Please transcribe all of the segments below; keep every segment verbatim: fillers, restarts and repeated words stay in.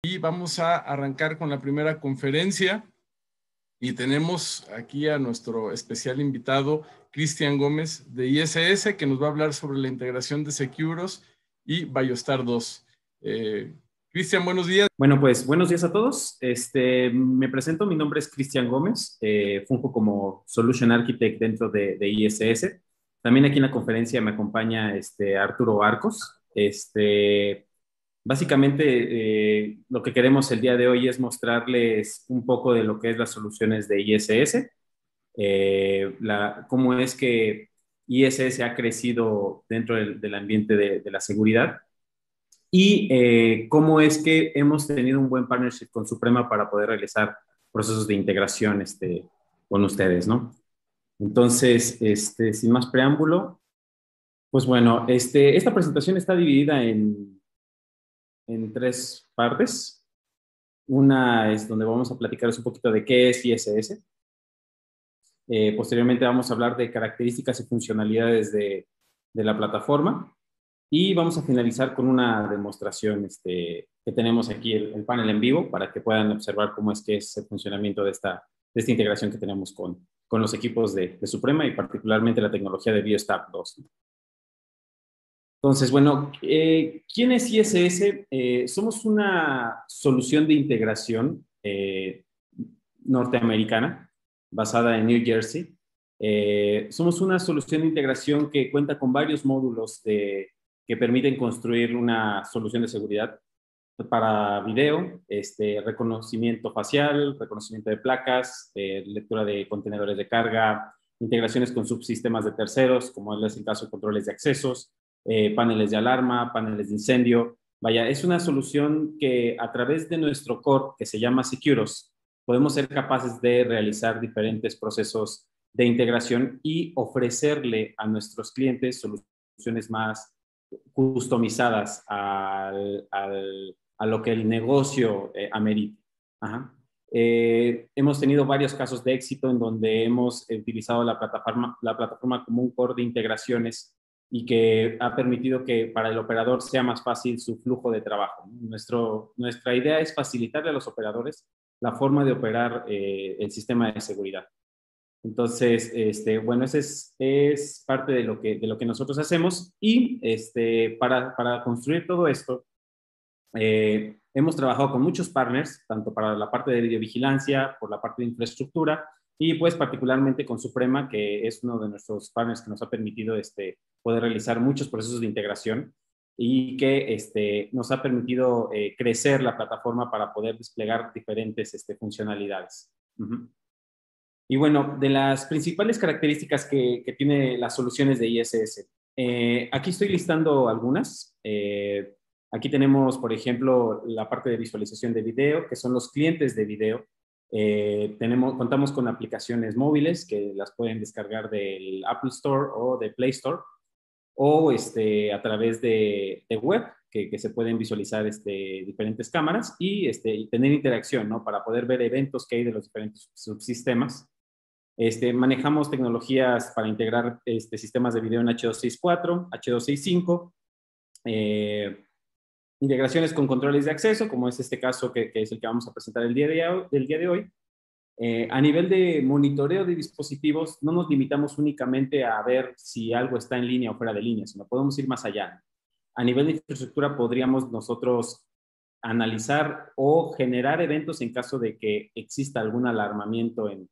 Y vamos a arrancar con la primera conferencia y tenemos aquí a nuestro especial invitado, Cristian Gómez de I S S, que nos va a hablar sobre la integración de Seqeuros y Biostar dos. Eh, Cristian, buenos días. Bueno, pues buenos días a todos. Este, me presento, mi nombre es Cristian Gómez, eh, funjo como Solution Architect dentro de, de I S S. También aquí en la conferencia me acompaña este, Arturo Arcos. Este, básicamente, eh, lo que queremos el día de hoy es mostrarles un poco de lo que es las soluciones de I S S, eh, la, cómo es que I S S ha crecido dentro del, del ambiente de, de la seguridad y eh, cómo es que hemos tenido un buen partnership con Suprema para poder realizar procesos de integración este, con ustedes, ¿no? Entonces, este, sin más preámbulo, pues bueno, este, esta presentación está dividida en, en tres partes. Una es donde vamos a platicaros un poquito de qué es I S S. Eh, posteriormente vamos a hablar de características y funcionalidades de, de la plataforma. Y vamos a finalizar con una demostración este, que tenemos aquí, el, el panel en vivo, para que puedan observar cómo es que es el funcionamiento de esta, de esta integración que tenemos con, con los equipos de, de Suprema y particularmente la tecnología de Biostar dos. Entonces, bueno, eh, ¿quién es I S S? Eh, somos una solución de integración eh, norteamericana basada en New Jersey. Eh, somos una solución de integración que cuenta con varios módulos de, que permiten construir una solución de seguridad para video, este, reconocimiento facial, reconocimiento de placas, eh, lectura de contenedores de carga, integraciones con subsistemas de terceros, como es el caso de controles de accesos, eh, paneles de alarma, paneles de incendio. Vaya, es una solución que a través de nuestro core, que se llama Seqeuros, podemos ser capaces de realizar diferentes procesos de integración y ofrecerle a nuestros clientes soluciones más customizadas al, al, a lo que el negocio eh, amerita. Ajá. Eh, hemos tenido varios casos de éxito en donde hemos utilizado la plataforma, la plataforma como un core de integraciones y que ha permitido que para el operador sea más fácil su flujo de trabajo. Nuestro, nuestra idea es facilitarle a los operadores la forma de operar eh, el sistema de seguridad. Entonces, este, bueno, ese es, es parte de lo, que, de lo que nosotros hacemos y este, para, para construir todo esto, eh, hemos trabajado con muchos partners, tanto para la parte de videovigilancia, por la parte de infraestructura y pues particularmente con Suprema, que es uno de nuestros partners que nos ha permitido este, poder realizar muchos procesos de integración y que este, nos ha permitido eh, crecer la plataforma para poder desplegar diferentes este, funcionalidades. Uh-huh. Y bueno, de las principales características que, que tiene las soluciones de I S S, eh, aquí estoy listando algunas. Eh, aquí tenemos, por ejemplo, la parte de visualización de video, que son los clientes de video. Eh, tenemos, contamos con aplicaciones móviles que las pueden descargar del Apple Store o de Play Store o este, a través de, de web, que, que, se pueden visualizar este, diferentes cámaras y, este, y tener interacción, ¿no? Para poder ver eventos que hay de los diferentes subsistemas. Este, manejamos tecnologías para integrar este, sistemas de video en H doscientos sesenta y cuatro, H doscientos sesenta y cinco, eh, integraciones con controles de acceso, como es este caso que, que es el que vamos a presentar el día de, del día de hoy. Eh, a nivel de monitoreo de dispositivos, no nos limitamos únicamente a ver si algo está en línea o fuera de línea, sino podemos ir más allá. A nivel de infraestructura, podríamos nosotros analizar o generar eventos en caso de que exista algún alarmamiento en,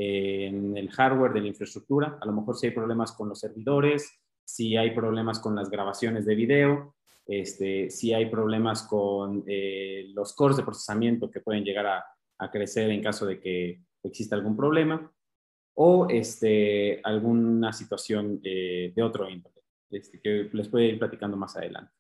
en el hardware de la infraestructura. A lo mejor si hay problemas con los servidores, si hay problemas con las grabaciones de video, este, si hay problemas con eh, los cores de procesamiento que pueden llegar a, a crecer en caso de que exista algún problema o este, alguna situación eh, de otro índole, este, que les puedo ir platicando más adelante.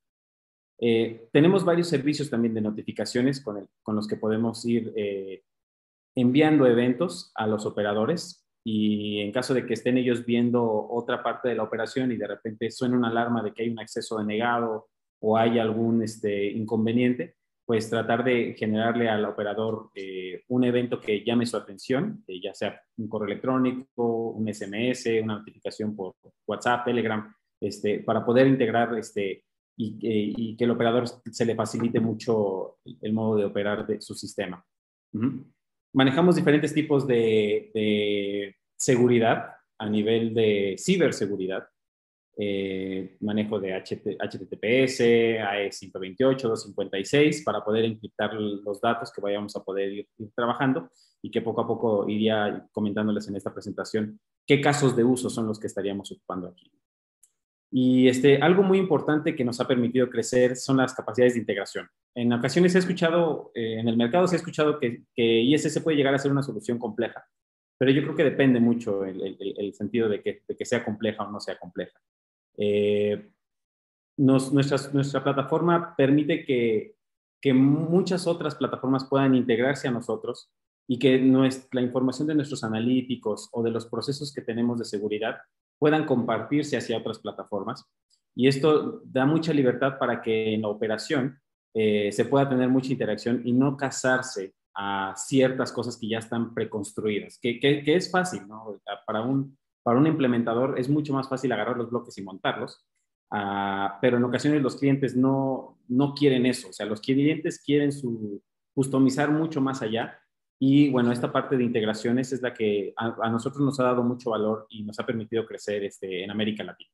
Eh, tenemos varios servicios también de notificaciones con, el, con los que podemos ir eh, enviando eventos a los operadores y en caso de que estén ellos viendo otra parte de la operación y de repente suena una alarma de que hay un acceso denegado o hay algún este, inconveniente, pues tratar de generarle al operador eh, un evento que llame su atención, eh, ya sea un correo electrónico, un S M S, una notificación por WhatsApp, Telegram, este, para poder integrar este, y, eh, y que el operador se le facilite mucho el modo de operar de su sistema. Uh-huh. Manejamos diferentes tipos de, de seguridad a nivel de ciberseguridad. Eh, manejo de H T T P S, A E ciento veintiocho, doscientos cincuenta y seis, para poder encriptar los datos que vayamos a poder ir, ir trabajando, y que poco a poco iría comentándoles en esta presentación qué casos de uso son los que estaríamos ocupando aquí. Y este, algo muy importante que nos ha permitido crecer son las capacidades de integración. En ocasiones he escuchado, eh, en el mercado se ha escuchado que, que I S S puede llegar a ser una solución compleja, pero yo creo que depende mucho el, el, el sentido de que, de que sea compleja o no sea compleja. Eh, nos, nuestra, nuestra plataforma permite que, que muchas otras plataformas puedan integrarse a nosotros y que nuestra, la información de nuestros analíticos o de los procesos que tenemos de seguridad puedan compartirse hacia otras plataformas. Y esto da mucha libertad para que en la operación eh, se pueda tener mucha interacción y no casarse a ciertas cosas que ya están preconstruidas, que, que, que es fácil, ¿no? Para un, para un implementador es mucho más fácil agarrar los bloques y montarlos, uh, pero en ocasiones los clientes no, no quieren eso. O sea, los clientes quieren su, customizar mucho más allá. Y bueno, esta parte de integraciones es la que a, a nosotros nos ha dado mucho valor y nos ha permitido crecer este, en América Latina.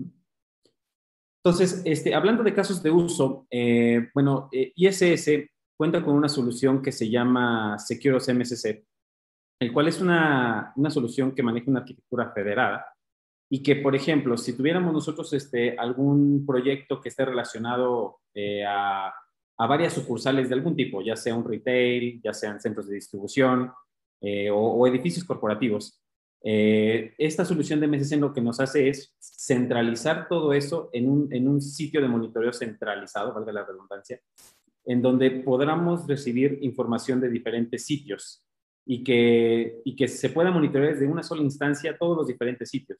Entonces, este, hablando de casos de uso, eh, bueno, eh, I S S cuenta con una solución que se llama Secure M S C, el cual es una, una solución que maneja una arquitectura federada y que, por ejemplo, si tuviéramos nosotros este, algún proyecto que esté relacionado eh, a a varias sucursales de algún tipo, ya sea un retail, ya sean centros de distribución eh, o, o edificios corporativos. Eh, esta solución de M S C lo que nos hace es centralizar todo eso en un, en un sitio de monitoreo centralizado, valga la redundancia, en donde podamos recibir información de diferentes sitios y que, y que se pueda monitorear desde una sola instancia todos los diferentes sitios.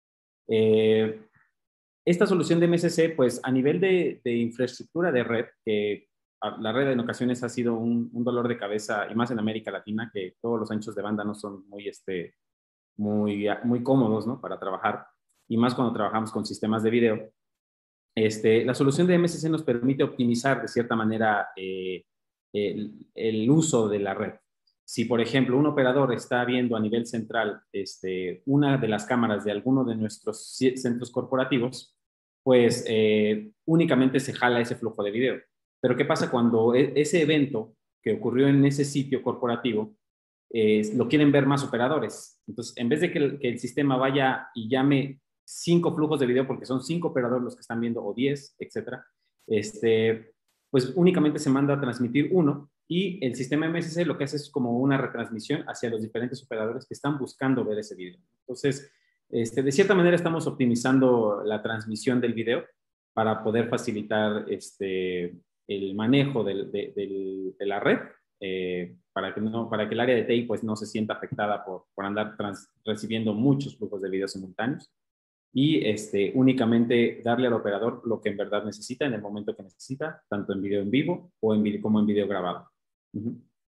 Eh, esta solución de M S C, pues a nivel de, de infraestructura de red, que la red en ocasiones ha sido un, un dolor de cabeza, y más en América Latina, que todos los anchos de banda no son muy, este, muy, muy cómodos, ¿no?, para trabajar, y más cuando trabajamos con sistemas de video. Este, la solución de M S C nos permite optimizar de cierta manera eh, el, el uso de la red. Si, por ejemplo, un operador está viendo a nivel central este, una de las cámaras de alguno de nuestros centros corporativos, pues eh, únicamente se jala ese flujo de video. Pero ¿qué pasa cuando ese evento que ocurrió en ese sitio corporativo eh, lo quieren ver más operadores? Entonces, en vez de que el, que el sistema vaya y llame cinco flujos de video, porque son cinco operadores los que están viendo, o diez, etcétera, este, pues únicamente se manda a transmitir uno, y el sistema M S C lo que hace es como una retransmisión hacia los diferentes operadores que están buscando ver ese video. Entonces, este, de cierta manera estamos optimizando la transmisión del video para poder facilitar este, el manejo del, de, del, de la red, eh, para, que no, para que el área de T I pues, no se sienta afectada por, por andar trans, recibiendo muchos flujos de video simultáneos, y este, únicamente darle al operador lo que en verdad necesita en el momento que necesita, tanto en video en vivo o en video, como en video grabado. Uh-huh.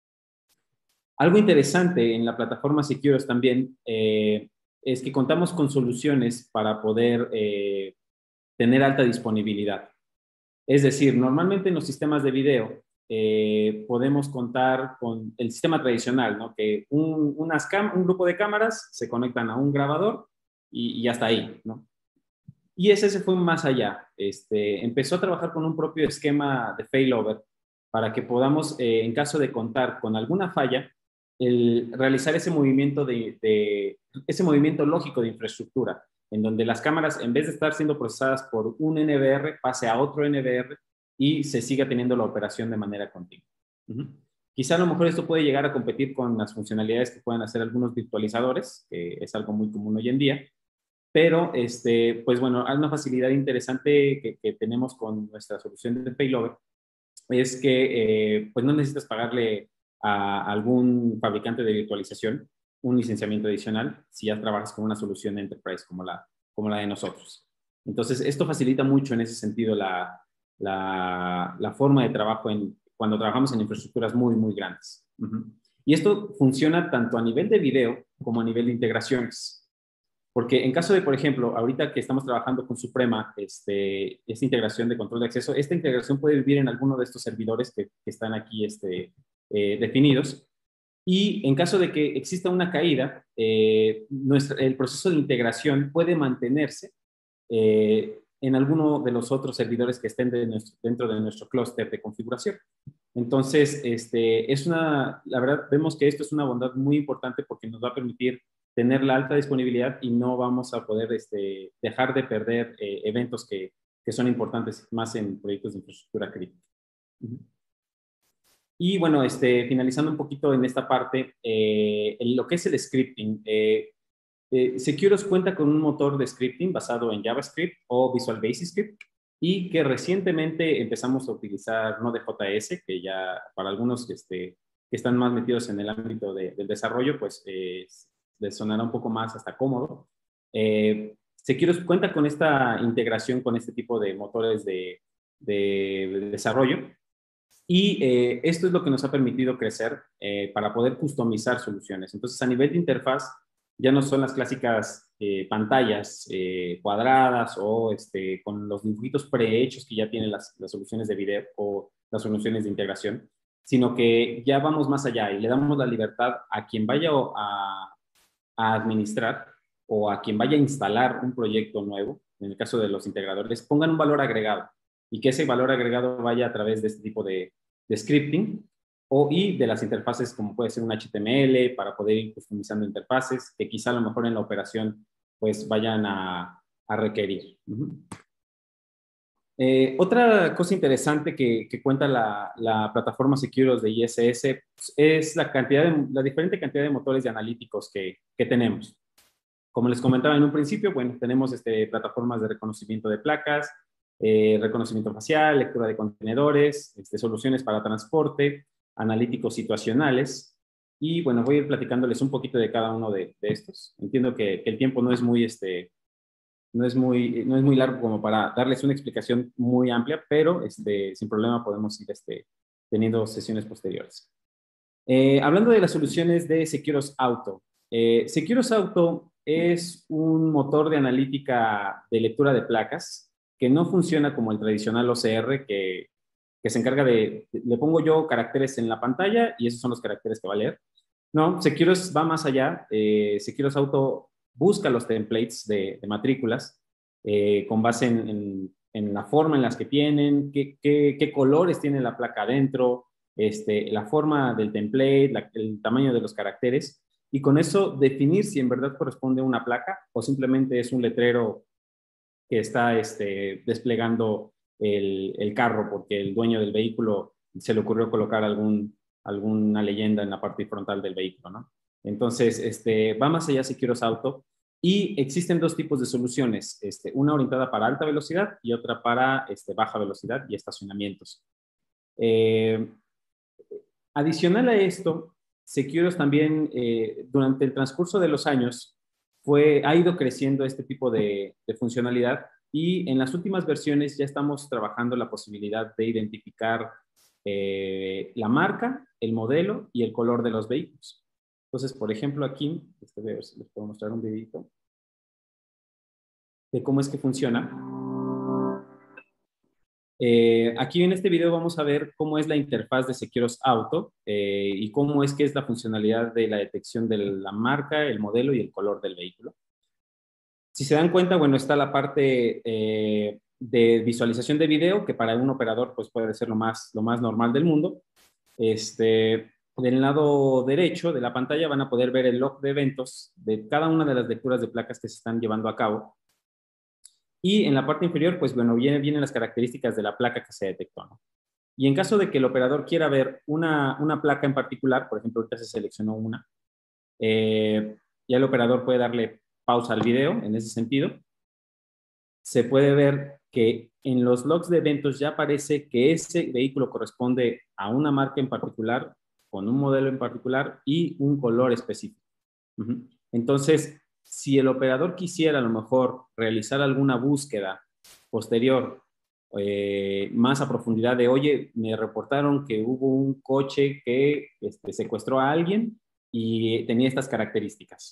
Algo interesante en la plataforma Securus también eh, es que contamos con soluciones para poder eh, tener alta disponibilidad. Es decir, normalmente en los sistemas de video eh, podemos contar con el sistema tradicional, ¿no?, que un, unas cam un grupo de cámaras se conectan a un grabador y, y hasta ahí, ¿no? I S S fue más allá. Este, empezó a trabajar con un propio esquema de failover para que podamos, eh, en caso de contar con alguna falla, el realizar ese movimiento, de, de, ese movimiento lógico de infraestructura, en donde las cámaras, en vez de estar siendo procesadas por un N V R, pase a otro N V R y se siga teniendo la operación de manera continua. Uh-huh. Quizá a lo mejor esto puede llegar a competir con las funcionalidades que pueden hacer algunos virtualizadores, que es algo muy común hoy en día, pero este, pues bueno, una facilidad interesante que, que tenemos con nuestra solución de failover es que eh, pues no necesitas pagarle a algún fabricante de virtualización un licenciamiento adicional si ya trabajas con una solución enterprise como la, como la de nosotros. Entonces, esto facilita mucho en ese sentido la, la, la forma de trabajo en, cuando trabajamos en infraestructuras muy, muy grandes. Uh-huh. Y esto funciona tanto a nivel de video como a nivel de integraciones. Porque en caso de, por ejemplo, ahorita que estamos trabajando con Suprema, este, esta integración de control de acceso, esta integración puede vivir en alguno de estos servidores que, que están aquí este, eh, definidos. Y en caso de que exista una caída, eh, nuestra, el proceso de integración puede mantenerse eh, en alguno de los otros servidores que estén de nuestro, dentro de nuestro clúster de configuración. Entonces, este, es una, la verdad, vemos que esto es una bondad muy importante porque nos va a permitir tener la alta disponibilidad y no vamos a poder este, dejar de perder eh, eventos que, que son importantes más en proyectos de infraestructura crítica. Uh-huh. Y bueno, este, finalizando un poquito en esta parte, eh, en lo que es el scripting, eh, eh, Seqirus cuenta con un motor de scripting basado en JavaScript o Visual Basic Script y que recientemente empezamos a utilizar Node.js, que ya para algunos este, que están más metidos en el ámbito de, del desarrollo, pues eh, les sonará un poco más hasta cómodo. Eh, Seqirus cuenta con esta integración con este tipo de motores de, de, de desarrollo. Y eh, esto es lo que nos ha permitido crecer eh, para poder customizar soluciones. Entonces, a nivel de interfaz, ya no son las clásicas eh, pantallas eh, cuadradas o este, con los dibujitos prehechos que ya tienen las, las soluciones de video o las soluciones de integración, sino que ya vamos más allá y le damos la libertad a quien vaya a, a administrar o a quien vaya a instalar un proyecto nuevo, en el caso de los integradores, pongan un valor agregado y que ese valor agregado vaya a través de este tipo de, de scripting o y de las interfaces como puede ser un H T M L para poder ir customizando interfaces que quizá a lo mejor en la operación pues vayan a, a requerir. Uh-huh. Eh, otra cosa interesante que, que cuenta la, la plataforma Seqirus de I S S pues, es la, cantidad de, la diferente cantidad de motores de analíticos que, que tenemos. Como les comentaba en un principio, bueno, tenemos este, plataformas de reconocimiento de placas, eh, reconocimiento facial, lectura de contenedores, este, soluciones para transporte, analíticos situacionales. Y bueno, voy a ir platicándoles un poquito de cada uno de, de estos. Entiendo que, que el tiempo no es muy, este, no es muy, no es muy largo como para darles una explicación muy amplia, pero este, sin problema podemos ir este, teniendo sesiones posteriores. Eh, hablando de las soluciones de Seqirus Auto. Eh, Seqirus Auto es un motor de analítica de lectura de placas que no funciona como el tradicional O C R que, que se encarga de, de, le pongo yo caracteres en la pantalla y esos son los caracteres que va a leer. No, Seqirus va más allá. Eh, Seqirus Auto busca los templates de, de matrículas eh, con base en, en, en la forma en las que tienen, qué, qué, qué colores tiene la placa adentro, este, la forma del template, la, el tamaño de los caracteres, y con eso definir si en verdad corresponde a una placa o simplemente es un letrero que está este, desplegando el, el carro porque el dueño del vehículo se le ocurrió colocar algún, alguna leyenda en la parte frontal del vehículo, ¿no? Entonces, este, va más allá Seqirus Auto y existen dos tipos de soluciones, este, una orientada para alta velocidad y otra para este, baja velocidad y estacionamientos. Eh, Adicional a esto, Seqirus también, eh, durante el transcurso de los años, fue, ha ido creciendo este tipo de, de funcionalidad y en las últimas versiones ya estamos trabajando la posibilidad de identificar eh, la marca, el modelo y el color de los vehículos. Entonces, por ejemplo, aquí, este, voy a ver si les puedo mostrar un videito de cómo es que funciona. Eh, aquí en este video vamos a ver cómo es la interfaz de Seqirus Auto eh, y cómo es que es la funcionalidad de la detección de la marca, el modelo y el color del vehículo. Si se dan cuenta, bueno, está la parte eh, de visualización de video, que para un operador pues, puede ser lo más, lo más normal del mundo. Este, del lado derecho de la pantalla van a poder ver el log de eventos de cada una de las lecturas de placas que se están llevando a cabo. Y en la parte inferior, pues bueno, vienen, vienen las características de la placa que se detectó, ¿no? Y en caso de que el operador quiera ver una, una placa en particular, por ejemplo, ahorita se seleccionó una, eh, ya el operador puede darle pausa al video en ese sentido. Se puede ver que en los logs de eventos ya aparece que ese vehículo corresponde a una marca en particular, con un modelo en particular y un color específico. Uh-huh. Entonces, si el operador quisiera a lo mejor realizar alguna búsqueda posterior eh, más a profundidad de, oye, me reportaron que hubo un coche que este, secuestró a alguien y tenía estas características.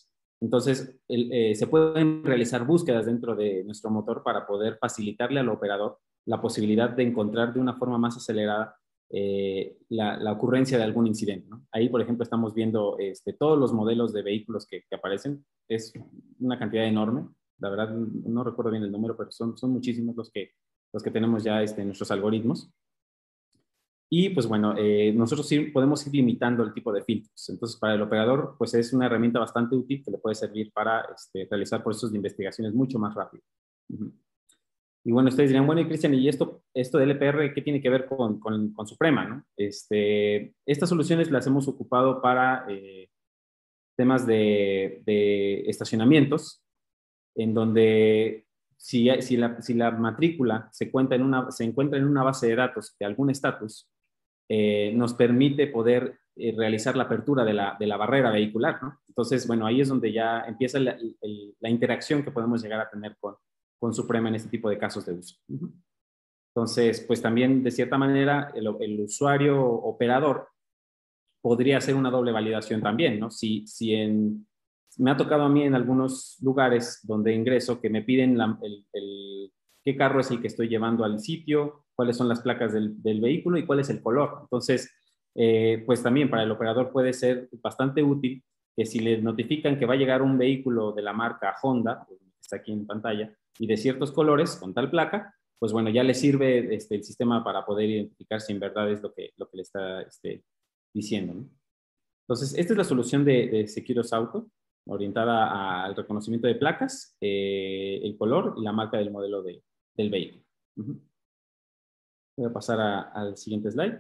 Entonces, el, eh, se pueden realizar búsquedas dentro de nuestro motor para poder facilitarle al operador la posibilidad de encontrar de una forma más acelerada eh, la, la, ocurrencia de algún incidente, ¿no? Ahí, por ejemplo, estamos viendo este, todos los modelos de vehículos que, que aparecen. Es una cantidad enorme. La verdad, no recuerdo bien el número, pero son, son muchísimos los que, los que tenemos ya este, en nuestros algoritmos. Y pues bueno, eh, nosotros sí podemos ir limitando el tipo de filtros. Entonces, para el operador, pues es una herramienta bastante útil que le puede servir para este, realizar procesos de investigaciones mucho más rápido. Uh-huh. Y bueno, ustedes dirán, bueno, y Cristian, ¿y esto, esto de L P R qué tiene que ver con, con, con Suprema, ¿no? Este, estas soluciones las hemos ocupado para eh, temas de, de estacionamientos, en donde si, si, la, si la matrícula se, cuenta en una, se encuentra en una base de datos de algún estatus, eh, nos permite poder eh, realizar la apertura de la, de la barrera vehicular, ¿no? Entonces, bueno, ahí es donde ya empieza la, el, la interacción que podemos llegar a tener con, con Suprema en este tipo de casos de uso. Uh-huh. Entonces, pues también, de cierta manera, el, el usuario operador podría hacer una doble validación también, ¿no? Si, si en, me ha tocado a mí en algunos lugares donde ingreso que me piden la, el, el, qué carro es el que estoy llevando al sitio, cuáles son las placas del, del vehículo y cuál es el color. Entonces, eh, pues también para el operador puede ser bastante útil que si le notifican que va a llegar un vehículo de la marca Honda, que está aquí en pantalla, y de ciertos colores con tal placa, pues bueno, ya le sirve este, el sistema para poder identificar si en verdad es lo que, lo que le está este, diciendo, ¿no? Entonces, esta es la solución de, de Securus Auto, orientada al reconocimiento de placas, eh, el color y la marca del modelo de, del vehículo. Uh-huh. Voy a pasar a, al siguiente slide.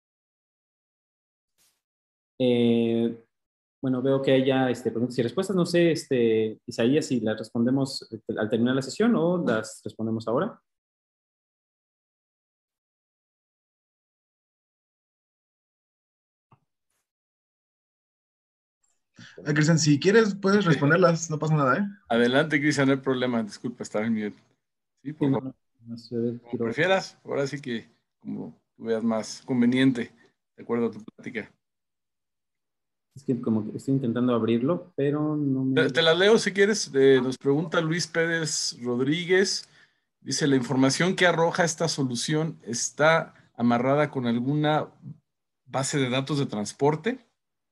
Eh, bueno, veo que hay ya este, preguntas y respuestas. No sé, este, Isaías, si las respondemos al terminar la sesión o las respondemos ahora. Ah, Cristian, si quieres, puedes responderlas, no pasa nada, ¿eh? Adelante, Cristian, no hay problema. Disculpa, estaba en miedo. Sí, por Sí, favor. no, no sé, como prefieras, ahora sí que como tú veas más conveniente, de acuerdo a tu plática. Es que como que estoy intentando abrirlo, pero no me... Te, te la leo si quieres. Eh, nos pregunta Luis Pérez Rodríguez. Dice, ¿la información que arroja esta solución está amarrada con alguna base de datos de transporte?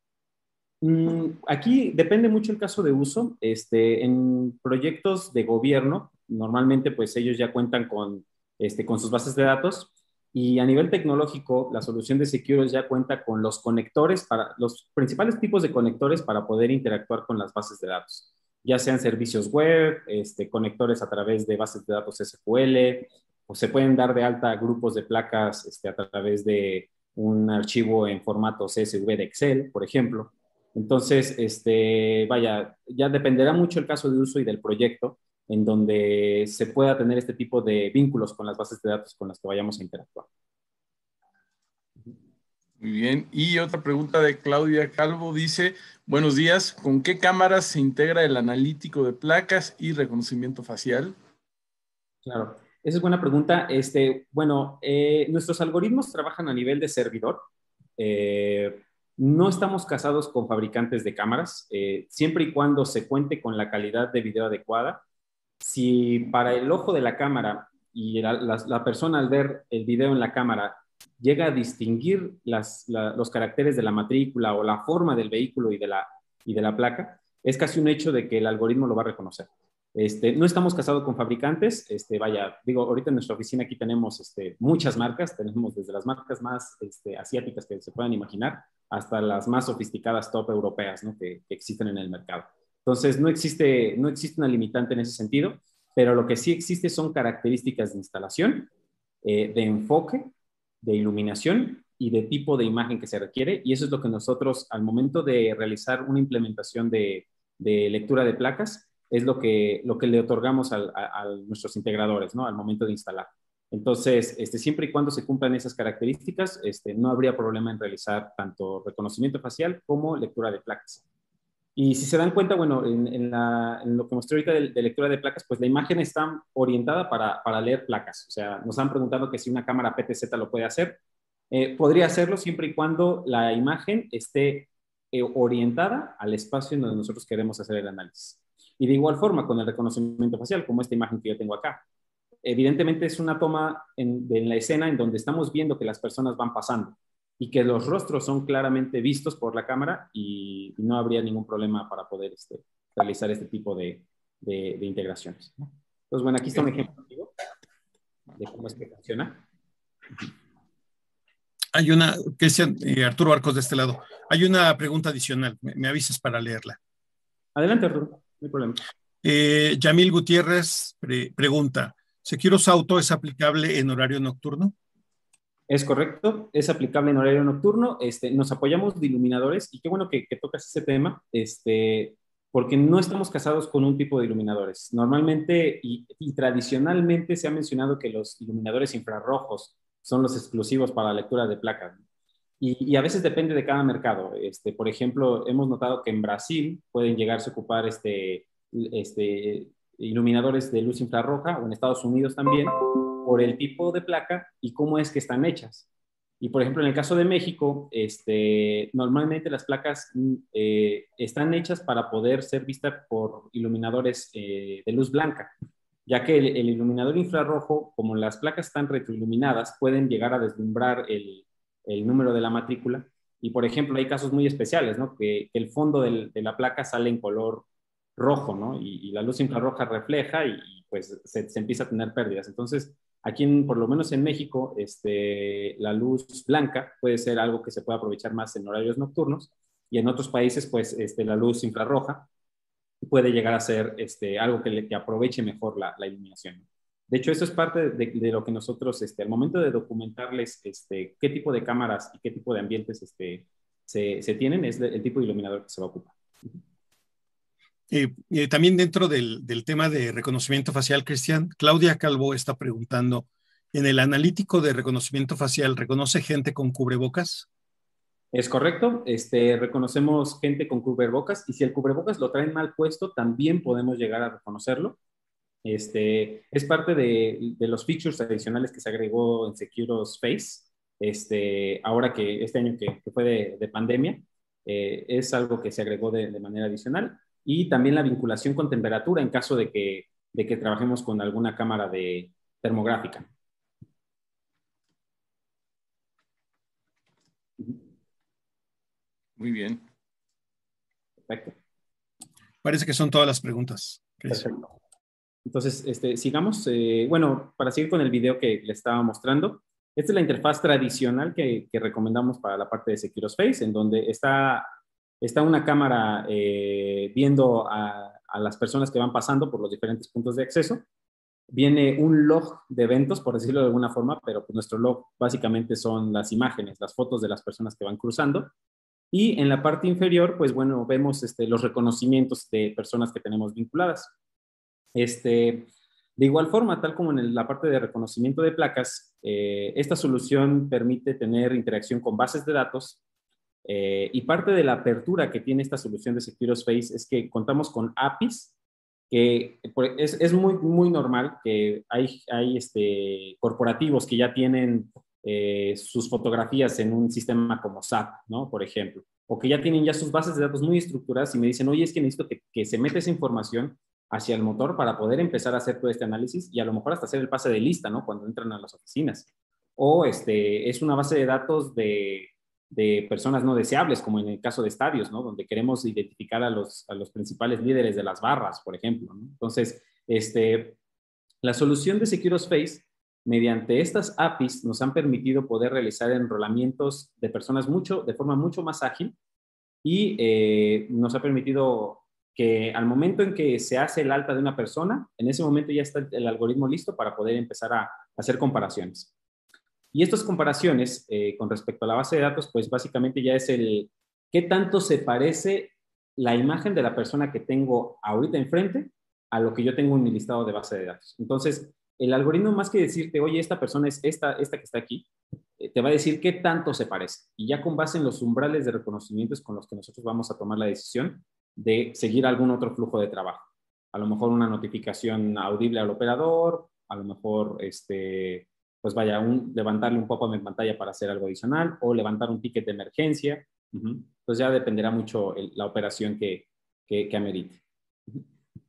Aquí depende mucho el caso de uso. Este, en proyectos de gobierno, normalmente pues ellos ya cuentan con, este, con sus bases de datos y a nivel tecnológico la solución de Securus ya cuenta con los conectores, para los principales tipos de conectores para poder interactuar con las bases de datos, ya sean servicios web, este, conectores a través de bases de datos S Q L, o se pueden dar de alta grupos de placas este, a través de un archivo en formato C S V de Excel, por ejemplo. Entonces, este, vaya, ya dependerá mucho el caso de uso y del proyecto en donde se pueda tener este tipo de vínculos con las bases de datos con las que vayamos a interactuar. Muy bien. Y otra pregunta de Claudia Calvo dice, buenos días, ¿con qué cámaras se integra el analítico de placas y reconocimiento facial? Claro, esa es buena pregunta. Este, bueno, eh, nuestros algoritmos trabajan a nivel de servidor. Eh, no estamos casados con fabricantes de cámaras, eh, siempre y cuando se cuente con la calidad de video adecuada. Si para el ojo de la cámara y la, la, la persona al ver el video en la cámara llega a distinguir las, la, los caracteres de la matrícula o la forma del vehículo y de, la, y de la placa, es casi un hecho de que el algoritmo lo va a reconocer. Este, no estamos casados con fabricantes, este, vaya, digo, ahorita en nuestra oficina aquí tenemos este, muchas marcas, tenemos desde las marcas más este, asiáticas que se puedan imaginar hasta las más sofisticadas top europeas, ¿no? que, que existen en el mercado. Entonces, no existe, no existe una limitante en ese sentido, pero lo que sí existe son características de instalación, eh, de enfoque, de iluminación y de tipo de imagen que se requiere, y eso es lo que nosotros, al momento de realizar una implementación de, de lectura de placas, es lo que, lo que le otorgamos al, a, a nuestros integradores, ¿no? Al momento de instalar. Entonces, este, siempre y cuando se cumplan esas características, este, no habría problema en realizar tanto reconocimiento facial como lectura de placas. Y si se dan cuenta, bueno, en, en, la, en lo que mostré ahorita de, de lectura de placas, pues la imagen está orientada para, para leer placas. O sea, nos han preguntado que si una cámara P T Z lo puede hacer. Eh, podría hacerlo siempre y cuando la imagen esté eh, orientada al espacio en donde nosotros queremos hacer el análisis. Y de igual forma con el reconocimiento facial, como esta imagen que yo tengo acá. Evidentemente es una toma en, en la escena en donde estamos viendo que las personas van pasando y que los rostros son claramente vistos por la cámara y, y no habría ningún problema para poder este, realizar este tipo de, de, de integraciones, ¿no? Entonces, bueno, aquí está un ejemplo de cómo es que funciona. Hay una, Cristian, eh, Arturo Arcos de este lado, hay una pregunta adicional, me, me avisas para leerla. Adelante, Arturo, no hay problema. Eh, Yamil Gutiérrez pre pregunta, ¿Seqirus Auto es aplicable en horario nocturno? Es correcto, es aplicable en horario nocturno. Este, nos apoyamos de iluminadores y qué bueno que, que tocas ese tema, este, porque no estamos casados con un tipo de iluminadores. Normalmente y, y tradicionalmente se ha mencionado que los iluminadores infrarrojos son los exclusivos para la lectura de placas. Y, y a veces depende de cada mercado. Este, por ejemplo, hemos notado que en Brasil pueden llegarse a ocupar este, este, iluminadores de luz infrarroja, o en Estados Unidos también, por el tipo de placa y cómo es que están hechas. Y por ejemplo, en el caso de México, este, normalmente las placas eh, están hechas para poder ser vistas por iluminadores eh, de luz blanca, ya que el, el iluminador infrarrojo, como las placas están retroiluminadas, pueden llegar a deslumbrar el, el número de la matrícula. Y por ejemplo, hay casos muy especiales, ¿no? Que, que el fondo del, de la placa sale en color rojo, ¿no? Y, y la luz infrarroja refleja y, y pues se, se empieza a tener pérdidas. Entonces, aquí, en, por lo menos en México, este, la luz blanca puede ser algo que se puede aprovechar más en horarios nocturnos, y en otros países, pues, este, la luz infrarroja puede llegar a ser este, algo que, le, que aproveche mejor la, la iluminación. De hecho, eso es parte de, de lo que nosotros, este, al momento de documentarles este, qué tipo de cámaras y qué tipo de ambientes este, se, se tienen, es el tipo de iluminador que se va a ocupar. Eh, eh, también dentro del, del tema de reconocimiento facial, Cristian, Claudia Calvo está preguntando, ¿en el analítico de reconocimiento facial reconoce gente con cubrebocas? Es correcto, este, reconocemos gente con cubrebocas, y si el cubrebocas lo traen mal puesto, también podemos llegar a reconocerlo. Este, es parte de, de los features adicionales que se agregó en Seqirus Face, este, ahora que este año que, que fue de, de pandemia, eh, es algo que se agregó de, de manera adicional. Y también la vinculación con temperatura en caso de que, de que trabajemos con alguna cámara de termográfica. Muy bien. Perfecto. Parece que son todas las preguntas, Cristian. Perfecto. Entonces, este, sigamos. Eh, bueno, para seguir con el video que les estaba mostrando, esta es la interfaz tradicional que, que recomendamos para la parte de Seqirus Face, en donde está, está una cámara eh, viendo a, a las personas que van pasando por los diferentes puntos de acceso. Viene un log de eventos, por decirlo de alguna forma, pero pues nuestro log básicamente son las imágenes, las fotos de las personas que van cruzando. Y en la parte inferior, pues bueno, vemos este, los reconocimientos de personas que tenemos vinculadas. Este, de igual forma, tal como en la parte de reconocimiento de placas, eh, esta solución permite tener interacción con bases de datos, eh, y parte de la apertura que tiene esta solución de Seqirus Face es que contamos con A P Is, que es, es muy, muy normal que hay, hay este, corporativos que ya tienen eh, sus fotografías en un sistema como S A P, ¿no? Por ejemplo, o que ya tienen ya sus bases de datos muy estructuradas y me dicen, oye, es que necesito que, que se meta esa información hacia el motor para poder empezar a hacer todo este análisis y a lo mejor hasta hacer el pase de lista, ¿no? Cuando entran a las oficinas. O este, es una base de datos de, de personas no deseables, como en el caso de estadios, ¿no? Donde queremos identificar a los, a los principales líderes de las barras, por ejemplo, ¿no? Entonces, este, la solución de Seqirus Face, mediante estas A P Is, nos han permitido poder realizar enrolamientos de personas mucho, de forma mucho más ágil, y eh, nos ha permitido que al momento en que se hace el alta de una persona, en ese momento ya está el algoritmo listo para poder empezar a hacer comparaciones. Y estas comparaciones eh, con respecto a la base de datos, pues básicamente ya es el qué tanto se parece la imagen de la persona que tengo ahorita enfrente a lo que yo tengo en mi listado de base de datos. Entonces, el algoritmo, más que decirte, oye, esta persona es esta, esta que está aquí, eh, te va a decir qué tanto se parece. Y ya con base en los umbrales de reconocimientos con los que nosotros vamos a tomar la decisión de seguir algún otro flujo de trabajo. A lo mejor una notificación audible al operador, a lo mejor, este, pues vaya, un, levantarle un pop-up en pantalla para hacer algo adicional, o levantar un ticket de emergencia, Uh-huh. Entonces ya dependerá mucho el, la operación que, que, que amerite. Uh-huh.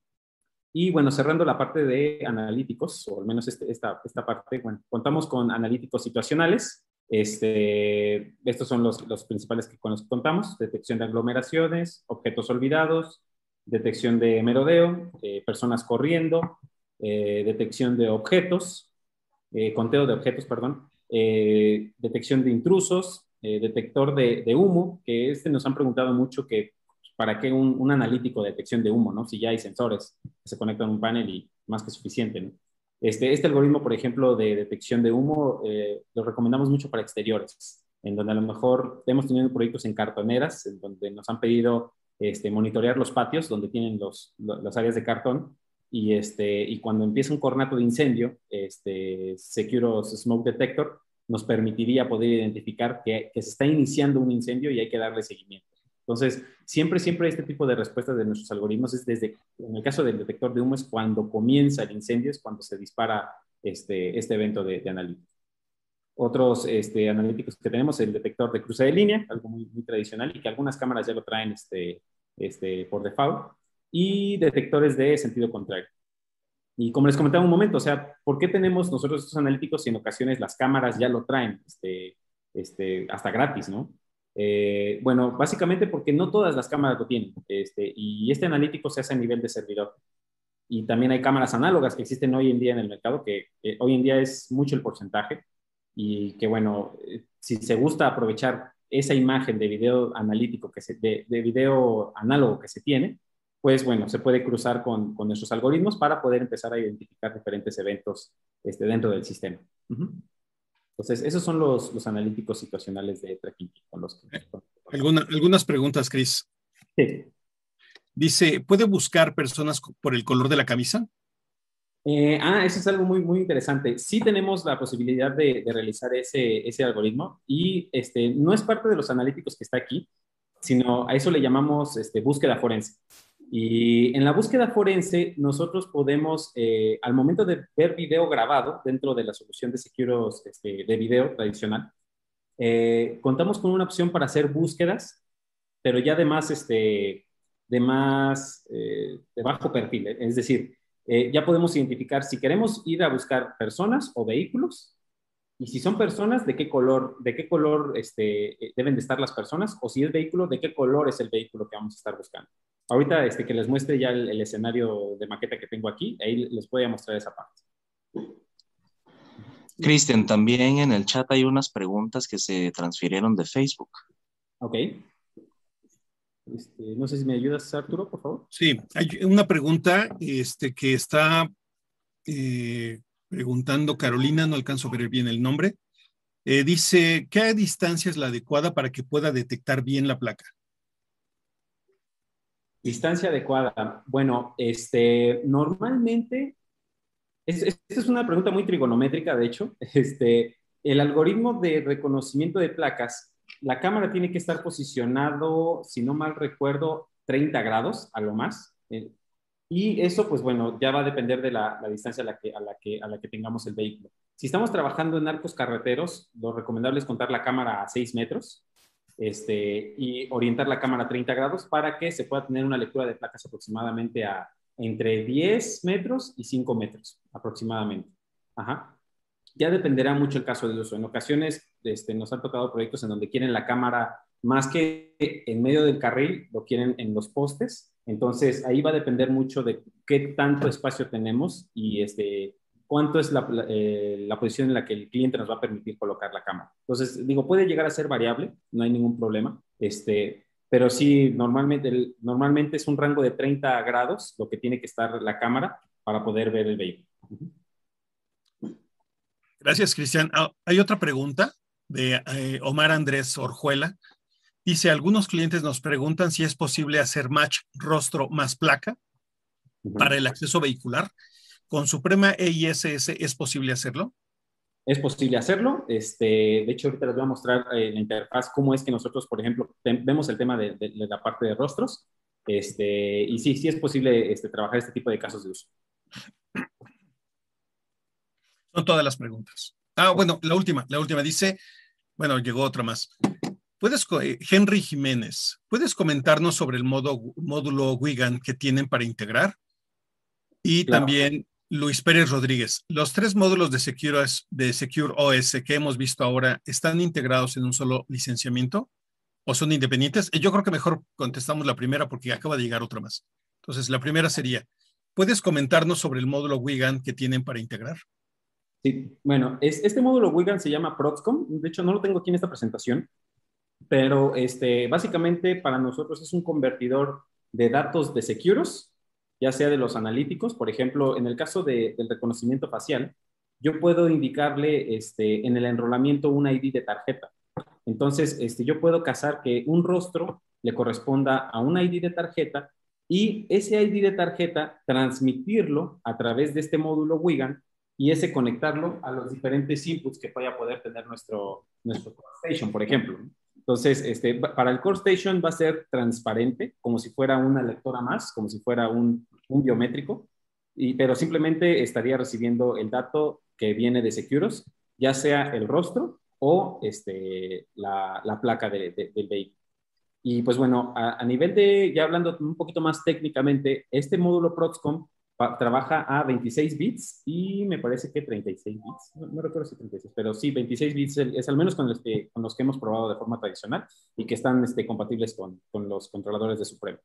Y bueno, cerrando la parte de analíticos, o al menos este, esta, esta parte, bueno, contamos con analíticos situacionales. Este, estos son los, los principales que, con los que contamos: detección de aglomeraciones, objetos olvidados, detección de merodeo, eh, personas corriendo, eh, detección de objetos, eh, conteo de objetos, perdón, eh, detección de intrusos, eh, detector de, de humo, que este nos han preguntado mucho que para qué un, un analítico de detección de humo, ¿no? Si ya hay sensores que se conectan a un panel y más que suficiente, ¿no? Este, este algoritmo, por ejemplo, de detección de humo, eh, lo recomendamos mucho para exteriores, en donde a lo mejor hemos tenido proyectos en cartoneras, en donde nos han pedido este, monitorear los patios, donde tienen los, las áreas de cartón, y, este, y cuando empieza un cornato de incendio, este, Securos Smoke Detector nos permitiría poder identificar que, que se está iniciando un incendio y hay que darle seguimiento. Entonces, siempre, siempre este tipo de respuestas de nuestros algoritmos es desde, en el caso del detector de humo, es cuando comienza el incendio, es cuando se dispara este, este evento de, de analítica. Otros este, analíticos que tenemos, el detector de cruce de línea, algo muy, muy tradicional y que algunas cámaras ya lo traen este, este, por default, y detectores de sentido contrario. Y como les comentaba un momento, o sea, ¿por qué tenemos nosotros estos analíticos si en ocasiones las cámaras ya lo traen este, este, hasta gratis, ¿no? Eh, bueno, básicamente porque no todas las cámaras lo tienen, este, y este analítico se hace a nivel de servidor. Y también hay cámaras análogas que existen hoy en día en el mercado, que eh, hoy en día es mucho el porcentaje, y que bueno, eh, si se gusta aprovechar esa imagen de video analítico, que se, de, de video análogo que se tiene, pues bueno, se puede cruzar con, con nuestros algoritmos para poder empezar a identificar diferentes eventos este, dentro del sistema. Uh-huh. Entonces, esos son los, los analíticos situacionales de tracking con los que... Alguna, algunas preguntas, Chris. Sí. Dice, ¿puede buscar personas por el color de la camisa? Eh, ah, eso es algo muy, muy interesante. Sí tenemos la posibilidad de, de realizar ese, ese algoritmo y este, no es parte de los analíticos que está aquí, sino a eso le llamamos este, búsqueda forense. Y en la búsqueda forense nosotros podemos, eh, al momento de ver video grabado dentro de la solución de Securos este, de video tradicional, eh, contamos con una opción para hacer búsquedas, pero ya de más, este, de, más eh, de bajo perfil. Es decir, eh, ya podemos identificar si queremos ir a buscar personas o vehículos, y si son personas, de qué color, de qué color este, deben de estar las personas, o si es vehículo, de qué color es el vehículo que vamos a estar buscando. Ahorita este, que les muestre ya el, el escenario de maqueta que tengo aquí, ahí les voy a mostrar esa parte. Cristian, también en el chat hay unas preguntas que se transfirieron de Facebook. Ok. Este, no sé si me ayudas, Arturo, por favor. Sí, hay una pregunta este, que está eh, preguntando Carolina, no alcanzo a ver bien el nombre. Eh, dice, ¿qué distancia es la adecuada para que pueda detectar bien la placa? Distancia adecuada. Bueno, este, normalmente, esta es, es una pregunta muy trigonométrica, de hecho. Este, el algoritmo de reconocimiento de placas, la cámara tiene que estar posicionado, si no mal recuerdo, treinta grados a lo más. Eh, y eso, pues bueno, ya va a depender de la, la distancia a la, que, a, la que, a la que tengamos el vehículo. Si estamos trabajando en arcos carreteros, lo recomendable es contar la cámara a seis metros. Este, y orientar la cámara a treinta grados para que se pueda tener una lectura de placas aproximadamente a entre diez metros y cinco metros aproximadamente. Ajá. Ya dependerá mucho el caso de uso. En ocasiones este, nos han tocado proyectos en donde quieren la cámara más que en medio del carril, lo quieren en los postes. Entonces ahí va a depender mucho de qué tanto espacio tenemos y este, cuánto es la, la, eh, la posición en la que el cliente nos va a permitir colocar la cámara. Entonces, digo, puede llegar a ser variable, no hay ningún problema, este, pero sí, normalmente, el, normalmente es un rango de treinta grados lo que tiene que estar la cámara para poder ver el vehículo. Gracias, Cristian. Ah, hay otra pregunta de eh, Omar Andrés Orjuela. Dice, algunos clientes nos preguntan si es posible hacer match rostro más placa uh-huh. para el acceso vehicular. ¿Con Suprema E I S S es posible hacerlo? Es posible hacerlo. Este, de hecho, ahorita les voy a mostrar eh, la interfaz, cómo es que nosotros, por ejemplo, te, vemos el tema de, de, de la parte de rostros. Este, y sí, sí es posible este, trabajar este tipo de casos de uso. Son todas las preguntas. Ah, bueno, la última, la última dice, bueno, llegó otra más. ¿Puedes, Henry Jiménez, ¿puedes comentarnos sobre el modo, módulo Wiegand que tienen para integrar? Y claro. También Luis Pérez Rodríguez, ¿los tres módulos de Secure, de Secure O S que hemos visto ahora están integrados en un solo licenciamiento o son independientes? Yo creo que mejor contestamos la primera porque acaba de llegar otra más. Entonces, la primera sería, ¿puedes comentarnos sobre el módulo Wiegand que tienen para integrar? Sí, bueno, es, este módulo Wiegand se llama Proxcom. De hecho, no lo tengo aquí en esta presentación, pero este, básicamente para nosotros es un convertidor de datos de Securos, ya sea de los analíticos. Por ejemplo, en el caso de, del reconocimiento facial, yo puedo indicarle este, en el enrolamiento un I D de tarjeta. Entonces, este, yo puedo casar que un rostro le corresponda a un I D de tarjeta y ese I D de tarjeta transmitirlo a través de este módulo Wiegand y ese conectarlo a los diferentes inputs que vaya a poder tener nuestro, nuestro Core Station, por ejemplo. Entonces, este, para el Core Station va a ser transparente, como si fuera una lectora más, como si fuera un, un biométrico, y, pero simplemente estaría recibiendo el dato que viene de Securos, ya sea el rostro o este, la, la placa de, de, del vehículo. Y pues bueno, a, a nivel de, ya hablando un poquito más técnicamente, este módulo Proxcom pa, trabaja a veintiséis bits y me parece que treinta y seis bits, no, no recuerdo si treinta y seis, pero sí, veintiséis bits es, es al menos con los, que, con los que hemos probado de forma tradicional y que están este, compatibles con, con los controladores de Supreme.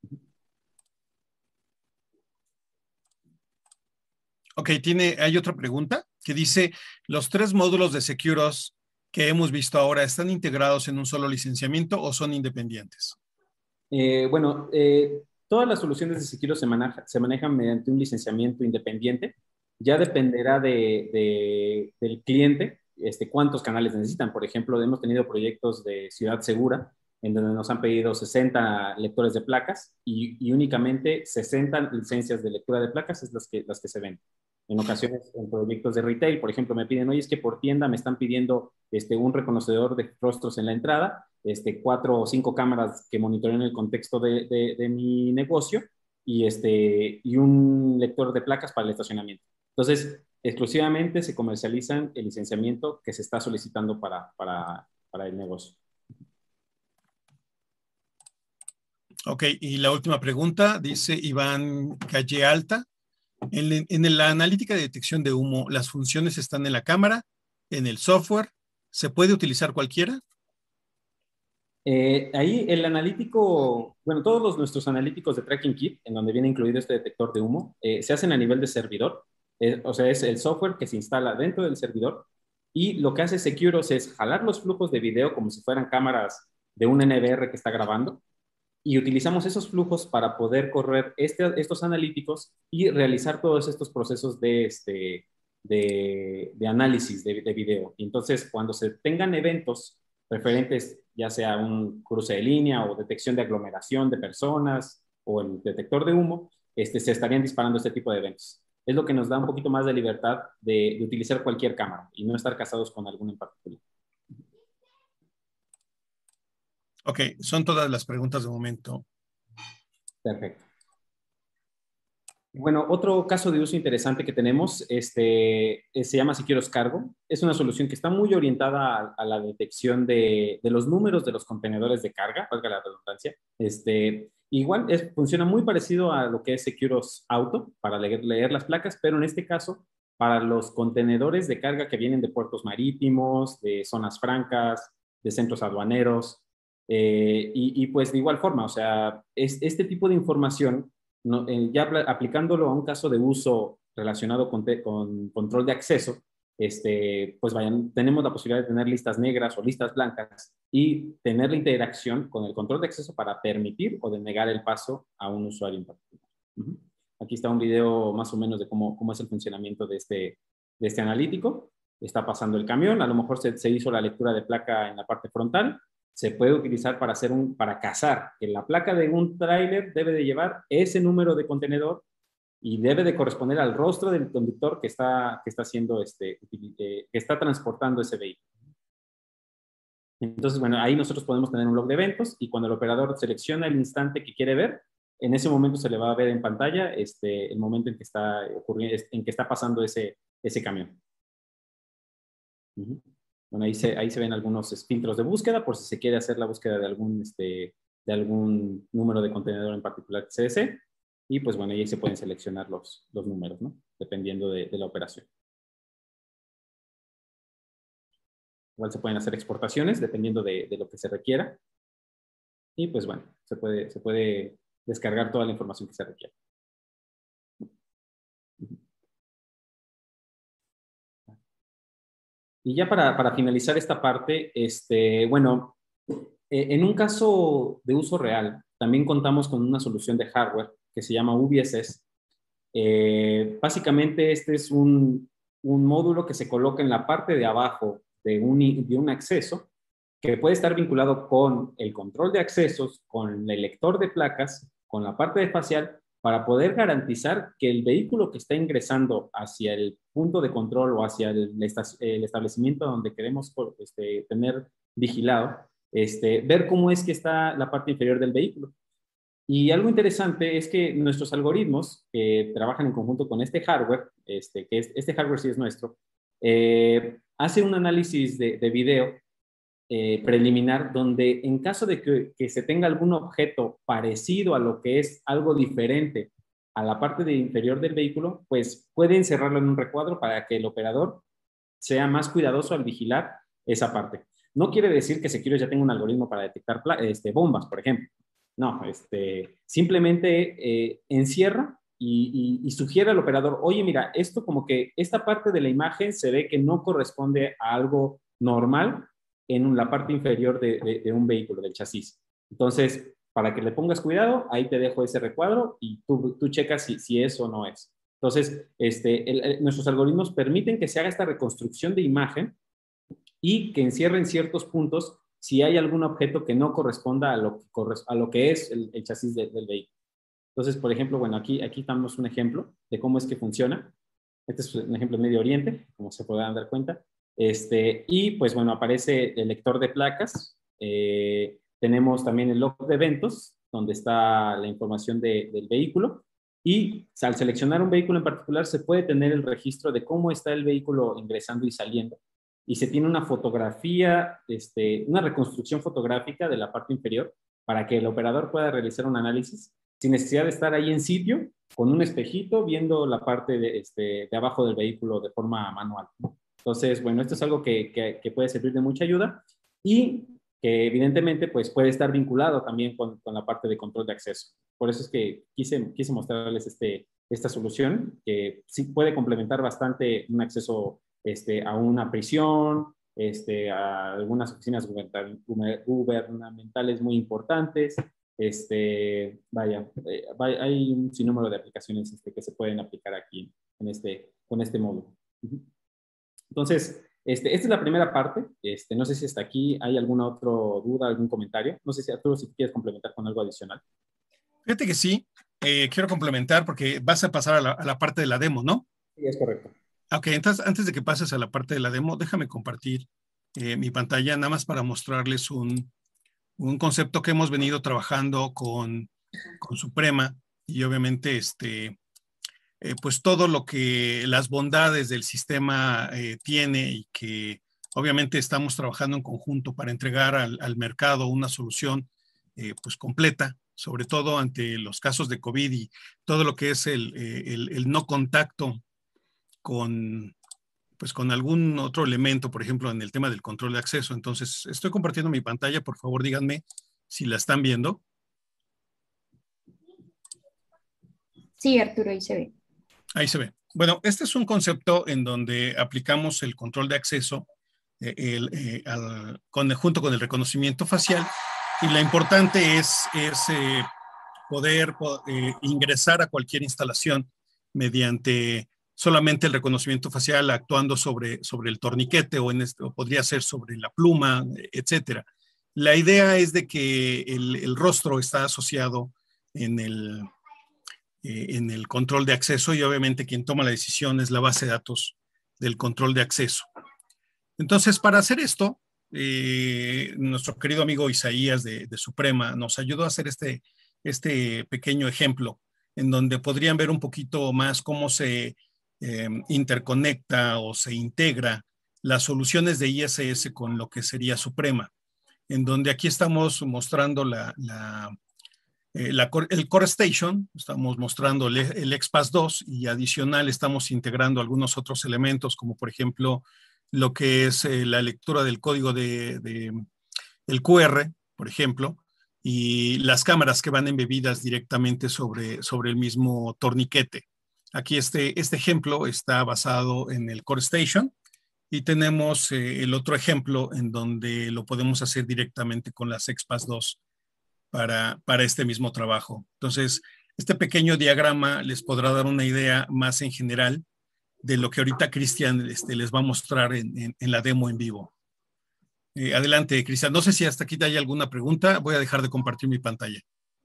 Ok, tiene, hay otra pregunta que dice, ¿los tres módulos de Securos que hemos visto ahora están integrados en un solo licenciamiento o son independientes? Eh, bueno, eh, todas las soluciones de Securos se, maneja, se manejan mediante un licenciamiento independiente. Ya dependerá de, de, del cliente este, cuántos canales necesitan. Por ejemplo, hemos tenido proyectos de Ciudad Segura en donde nos han pedido sesenta lectores de placas y, y únicamente sesenta licencias de lectura de placas es las que, las que se ven. En ocasiones, en proyectos de retail, por ejemplo, me piden, oye, es que por tienda me están pidiendo este, un reconocedor de rostros en la entrada, este, cuatro o cinco cámaras que monitoreen el contexto de, de, de mi negocio y, este, y un lector de placas para el estacionamiento. Entonces, exclusivamente se comercializan el licenciamiento que se está solicitando para, para, para el negocio. Ok, y la última pregunta, dice Iván Calle Alta. En, en la analítica de detección de humo, ¿las funciones están en la cámara, en el software? ¿Se puede utilizar cualquiera? Eh, ahí el analítico, bueno, todos los, nuestros analíticos de Tracking Kit, en donde viene incluido este detector de humo, eh, se hacen a nivel de servidor. Eh, o sea, es el software que se instala dentro del servidor y lo que hace Securos es jalar los flujos de video como si fueran cámaras de un N V R que está grabando y utilizamos esos flujos para poder correr este, estos analíticos y realizar todos estos procesos de, este, de, de análisis de, de video. Y entonces, cuando se tengan eventos referentes, ya sea un cruce de línea o detección de aglomeración de personas o el detector de humo, este, se estarían disparando este tipo de eventos. Es lo que nos da un poquito más de libertad de, de utilizar cualquier cámara y no estar casados con alguna en particular. Ok, son todas las preguntas de momento. Perfecto. Bueno, otro caso de uso interesante que tenemos este, se llama Securos Cargo. Es una solución que está muy orientada a, a la detección de, de los números de los contenedores de carga, valga la redundancia. Este, igual es, funciona muy parecido a lo que es Securos Auto para leer, leer las placas, pero en este caso para los contenedores de carga que vienen de puertos marítimos, de zonas francas, de centros aduaneros. Eh, y, y pues de igual forma, o sea, es, este tipo de información, no, eh, ya aplicándolo a un caso de uso relacionado con, te, con control de acceso, este, pues vayan, tenemos la posibilidad de tener listas negras o listas blancas y tener la interacción con el control de acceso para permitir o denegar el paso a un usuario en particular. Uh-huh. Aquí está un video más o menos de cómo, cómo es el funcionamiento de este, de este analítico. Está pasando el camión, a lo mejor se, se hizo la lectura de placa en la parte frontal, se puede utilizar para, hacer un, para cazar, que la placa de un tráiler debe de llevar ese número de contenedor y debe de corresponder al rostro del conductor que está, que está, haciendo este, eh, que está transportando ese vehículo. Entonces, bueno, ahí nosotros podemos tener un log de eventos y cuando el operador selecciona el instante que quiere ver, en ese momento se le va a ver en pantalla este, el momento en que está, ocurriendo, en que está pasando ese, ese camión. Uh-huh. Bueno, ahí se, ahí se ven algunos filtros de búsqueda por si se quiere hacer la búsqueda de algún, este, de algún número de contenedor en particular C D C. Y pues bueno, ahí se pueden seleccionar los, los números, ¿no? Dependiendo de, de la operación. Igual se pueden hacer exportaciones dependiendo de, de lo que se requiera. Y pues bueno, se puede, se puede descargar toda la información que se requiera. Y ya para, para finalizar esta parte, este, bueno, eh, en un caso de uso real, también contamos con una solución de hardware que se llama U V S S. Eh, básicamente, este es un, un módulo que se coloca en la parte de abajo de un, de un acceso que puede estar vinculado con el control de accesos, con el lector de placas, con la parte de facial, para poder garantizar que el vehículo que está ingresando hacia el punto de control o hacia el, el establecimiento donde queremos este, tener vigilado, este, ver cómo es que está la parte inferior del vehículo. Y algo interesante es que nuestros algoritmos que trabajan en conjunto con este hardware, este, que es, este hardware sí es nuestro, eh, hace un análisis de, de video eh, preliminar donde en caso de que, que se tenga algún objeto parecido a lo que es algo diferente a la parte de inferior del vehículo, pues puede encerrarlo en un recuadro para que el operador sea más cuidadoso al vigilar esa parte. No quiere decir que Securus ya tenga un algoritmo para detectar este, bombas, por ejemplo. No, este, simplemente eh, encierra y, y, y sugiere al operador, oye, mira, esto como que esta parte de la imagen se ve que no corresponde a algo normal en la parte inferior de, de, de un vehículo, del chasis. Entonces, para que le pongas cuidado, ahí te dejo ese recuadro y tú, tú checas si, si es o no es. Entonces, este, el, el, nuestros algoritmos permiten que se haga esta reconstrucción de imagen y que encierren ciertos puntos si hay algún objeto que no corresponda a lo que, a lo que es el, el chasis de, del vehículo. Entonces, por ejemplo, bueno, aquí, aquí damos un ejemplo de cómo es que funciona. Este es un ejemplo de Medio Oriente, como se podrán dar cuenta. Este, y pues bueno, aparece el lector de placas. Eh, tenemos también el log de eventos, donde está la información de, del vehículo. Y al seleccionar un vehículo en particular, se puede tener el registro de cómo está el vehículo ingresando y saliendo. Y se tiene una fotografía, este, una reconstrucción fotográfica de la parte inferior para que el operador pueda realizar un análisis sin necesidad de estar ahí en sitio, con un espejito, viendo la parte de, este, de abajo del vehículo de forma manual. Entonces, bueno, esto es algo que, que, que puede servir de mucha ayuda y que evidentemente pues, puede estar vinculado también con, con la parte de control de acceso. Por eso es que quise, quise mostrarles este, esta solución, que sí puede complementar bastante un acceso este, a una prisión, este, a algunas oficinas gubernamentales muy importantes. Este, vaya, eh, vaya, hay un sinnúmero de aplicaciones este, que se pueden aplicar aquí en este, con este módulo. Uh-huh. Entonces, este, esta es la primera parte. Este, no sé si hasta aquí hay alguna otra duda, algún comentario. No sé si Arturo, si quieres complementar con algo adicional. Fíjate que sí. Eh, quiero complementar porque vas a pasar a la, a la parte de la demo, ¿no? Sí, es correcto. Ok, entonces antes de que pases a la parte de la demo, déjame compartir eh, mi pantalla nada más para mostrarles un, un concepto que hemos venido trabajando con, con Suprema y obviamente este, eh, pues todo lo que las bondades del sistema eh, tiene y que obviamente estamos trabajando en conjunto para entregar al, al mercado una solución eh, pues completa, sobre todo ante los casos de COVID y todo lo que es el, el, el no contacto con, pues con algún otro elemento, por ejemplo, en el tema del control de acceso. Entonces, estoy compartiendo mi pantalla. Por favor, díganme si la están viendo. Sí, Arturo, ahí se ve. Ahí se ve. Bueno, este es un concepto en donde aplicamos el control de acceso eh, el, eh, al, con, junto con el reconocimiento facial. Y lo importante es, es eh, poder eh, ingresar a cualquier instalación mediante solamente el reconocimiento facial actuando sobre, sobre el torniquete o, en este, o podría ser sobre la pluma, etcétera. La idea es de que el, el rostro está asociado en el, eh, en el control de acceso y obviamente quien toma la decisión es la base de datos del control de acceso. Entonces, para hacer esto, eh, nuestro querido amigo Isaías de, de Suprema nos ayudó a hacer este, este pequeño ejemplo en donde podrían ver un poquito más cómo se Eh, interconecta o se integra las soluciones de I S S con lo que sería Suprema, en donde aquí estamos mostrando la, la, eh, la, el Core Station, estamos mostrando el, el XPath dos y adicional estamos integrando algunos otros elementos, como por ejemplo lo que es eh, la lectura del código de, de el Q R, por ejemplo, y las cámaras que van embebidas directamente sobre, sobre el mismo torniquete. Aquí este, este ejemplo está basado en el Core Station y tenemos eh, el otro ejemplo en donde lo podemos hacer directamente con las XPath dos para, para este mismo trabajo. Entonces, este pequeño diagrama les podrá dar una idea más en general de lo que ahorita Cristian este, les va a mostrar en, en, en la demo en vivo. Eh, adelante, Cristian. No sé si hasta aquí hay alguna pregunta. Voy a dejar de compartir mi pantalla.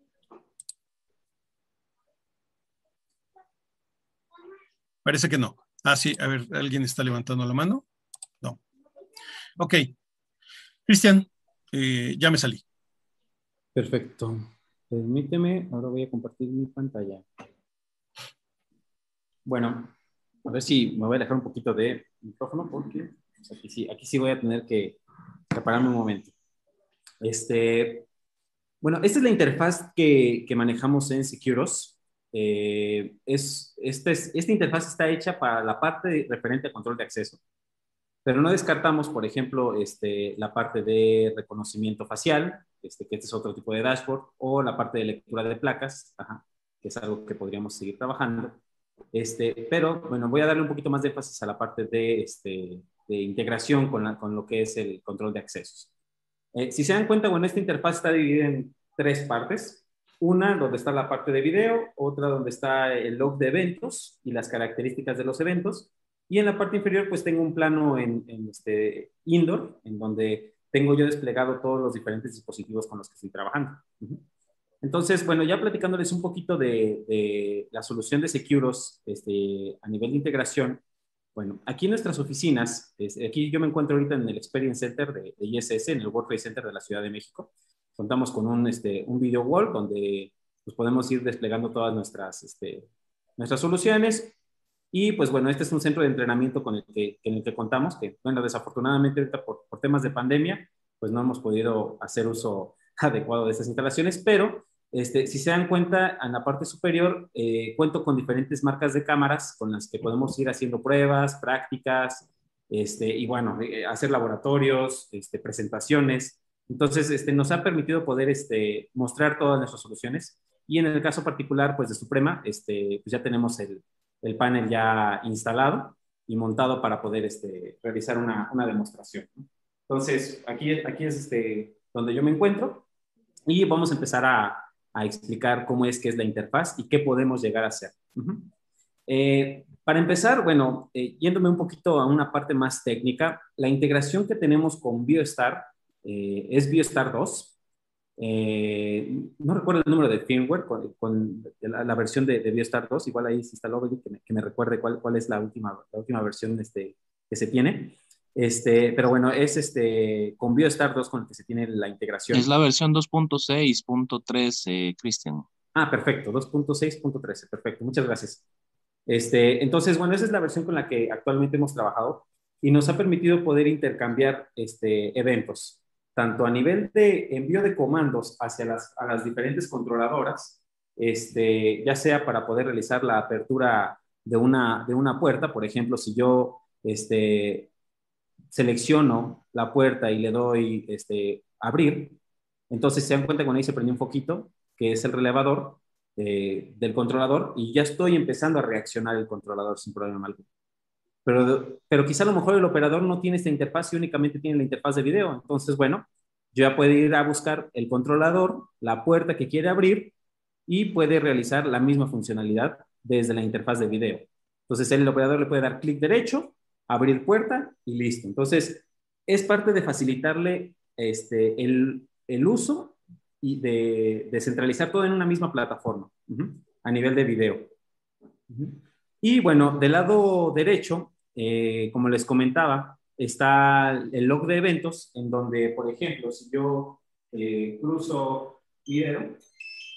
Parece que no. Ah, sí. A ver, ¿alguien está levantando la mano? No. Ok. Cristian, eh, ya me salí. Perfecto. Permíteme, ahora voy a compartir mi pantalla. Bueno, a ver si me voy a alejar un poquito de micrófono porque pues aquí, sí, aquí sí voy a tener que prepararme un momento. Este, bueno, esta es la interfaz que, que manejamos en Securos. Eh, es, esta, es, esta interfaz está hecha para la parte referente a control de acceso, pero no descartamos, por ejemplo, este, la parte de reconocimiento facial, este, que este es otro tipo de dashboard, o la parte de lectura de placas, ajá, que es algo que podríamos seguir trabajando. Este, pero, bueno, voy a darle un poquito más de énfasis a la parte de, este, de integración con, la, con lo que es el control de accesos. Eh, si se dan cuenta, bueno, esta interfaz está dividida en tres partes. Una donde está la parte de video, otra donde está el log de eventos y las características de los eventos. Y en la parte inferior, pues tengo un plano en, en este indoor, en donde tengo yo desplegado todos los diferentes dispositivos con los que estoy trabajando. Uh-huh. Entonces, bueno, ya platicándoles un poquito de, de la solución de Securos este, a nivel de integración, bueno, aquí en nuestras oficinas, es, aquí yo me encuentro ahorita en el Experience Center de, de I S S, en el World Trade Center de la Ciudad de México. Contamos con un, este, un video wall donde pues, podemos ir desplegando todas nuestras, este, nuestras soluciones. Y pues bueno, este es un centro de entrenamiento con el que, en el que contamos, que bueno, desafortunadamente ahorita por, por temas de pandemia, pues no hemos podido hacer uso adecuado de estas instalaciones, pero este, si se dan cuenta, en la parte superior eh, cuento con diferentes marcas de cámaras con las que podemos ir haciendo pruebas, prácticas, este, y bueno, eh, hacer laboratorios, este, presentaciones. Entonces, este, nos ha permitido poder este, mostrar todas nuestras soluciones. Y en el caso particular, pues de Suprema, este, pues ya tenemos el, el panel ya instalado y montado para poder este, realizar una, una demostración. Entonces, aquí, aquí es este, donde yo me encuentro y vamos a empezar a, a explicar cómo es que es la interfaz y qué podemos llegar a hacer. Uh-huh. Eh, para empezar, bueno, eh, yéndome un poquito a una parte más técnica, la integración que tenemos con BioStar eh, es BioStar dos. Eh, no recuerdo el número de firmware con, con la, la versión de, de BioStar dos, igual ahí se instaló que me, que me recuerde cuál, cuál es la última, la última versión este, que se tiene. Este, pero bueno, es este, con BioStar dos con el que se tiene la integración. Es la versión dos punto seis punto tres, eh, Cristian. Ah, perfecto, dos punto seis punto trece, perfecto, muchas gracias. Este, entonces, bueno, esa es la versión con la que actualmente hemos trabajado y nos ha permitido poder intercambiar este, eventos, tanto a nivel de envío de comandos hacia las, a las diferentes controladoras, este, ya sea para poder realizar la apertura de una, de una puerta, por ejemplo, si yo este, selecciono la puerta y le doy este, abrir, entonces se dan cuenta cuando ahí se prendió un foquito, que es el relevador eh, del controlador, y ya estoy empezando a reaccionar el controlador sin problema alguno. Pero, pero quizá a lo mejor el operador no tiene esta interfaz y únicamente tiene la interfaz de video. Entonces, bueno, yo ya puedo ir a buscar el controlador, la puerta que quiere abrir y puede realizar la misma funcionalidad desde la interfaz de video. Entonces, el operador le puede dar clic derecho, abrir puerta y listo. Entonces, es parte de facilitarle este, el, el uso y de, de centralizar todo en una misma plataforma uh-huh, a nivel de video. Uh-huh. Y bueno, del lado derecho, eh, como les comentaba, está el log de eventos, en donde, por ejemplo, si yo eh, cruzo video,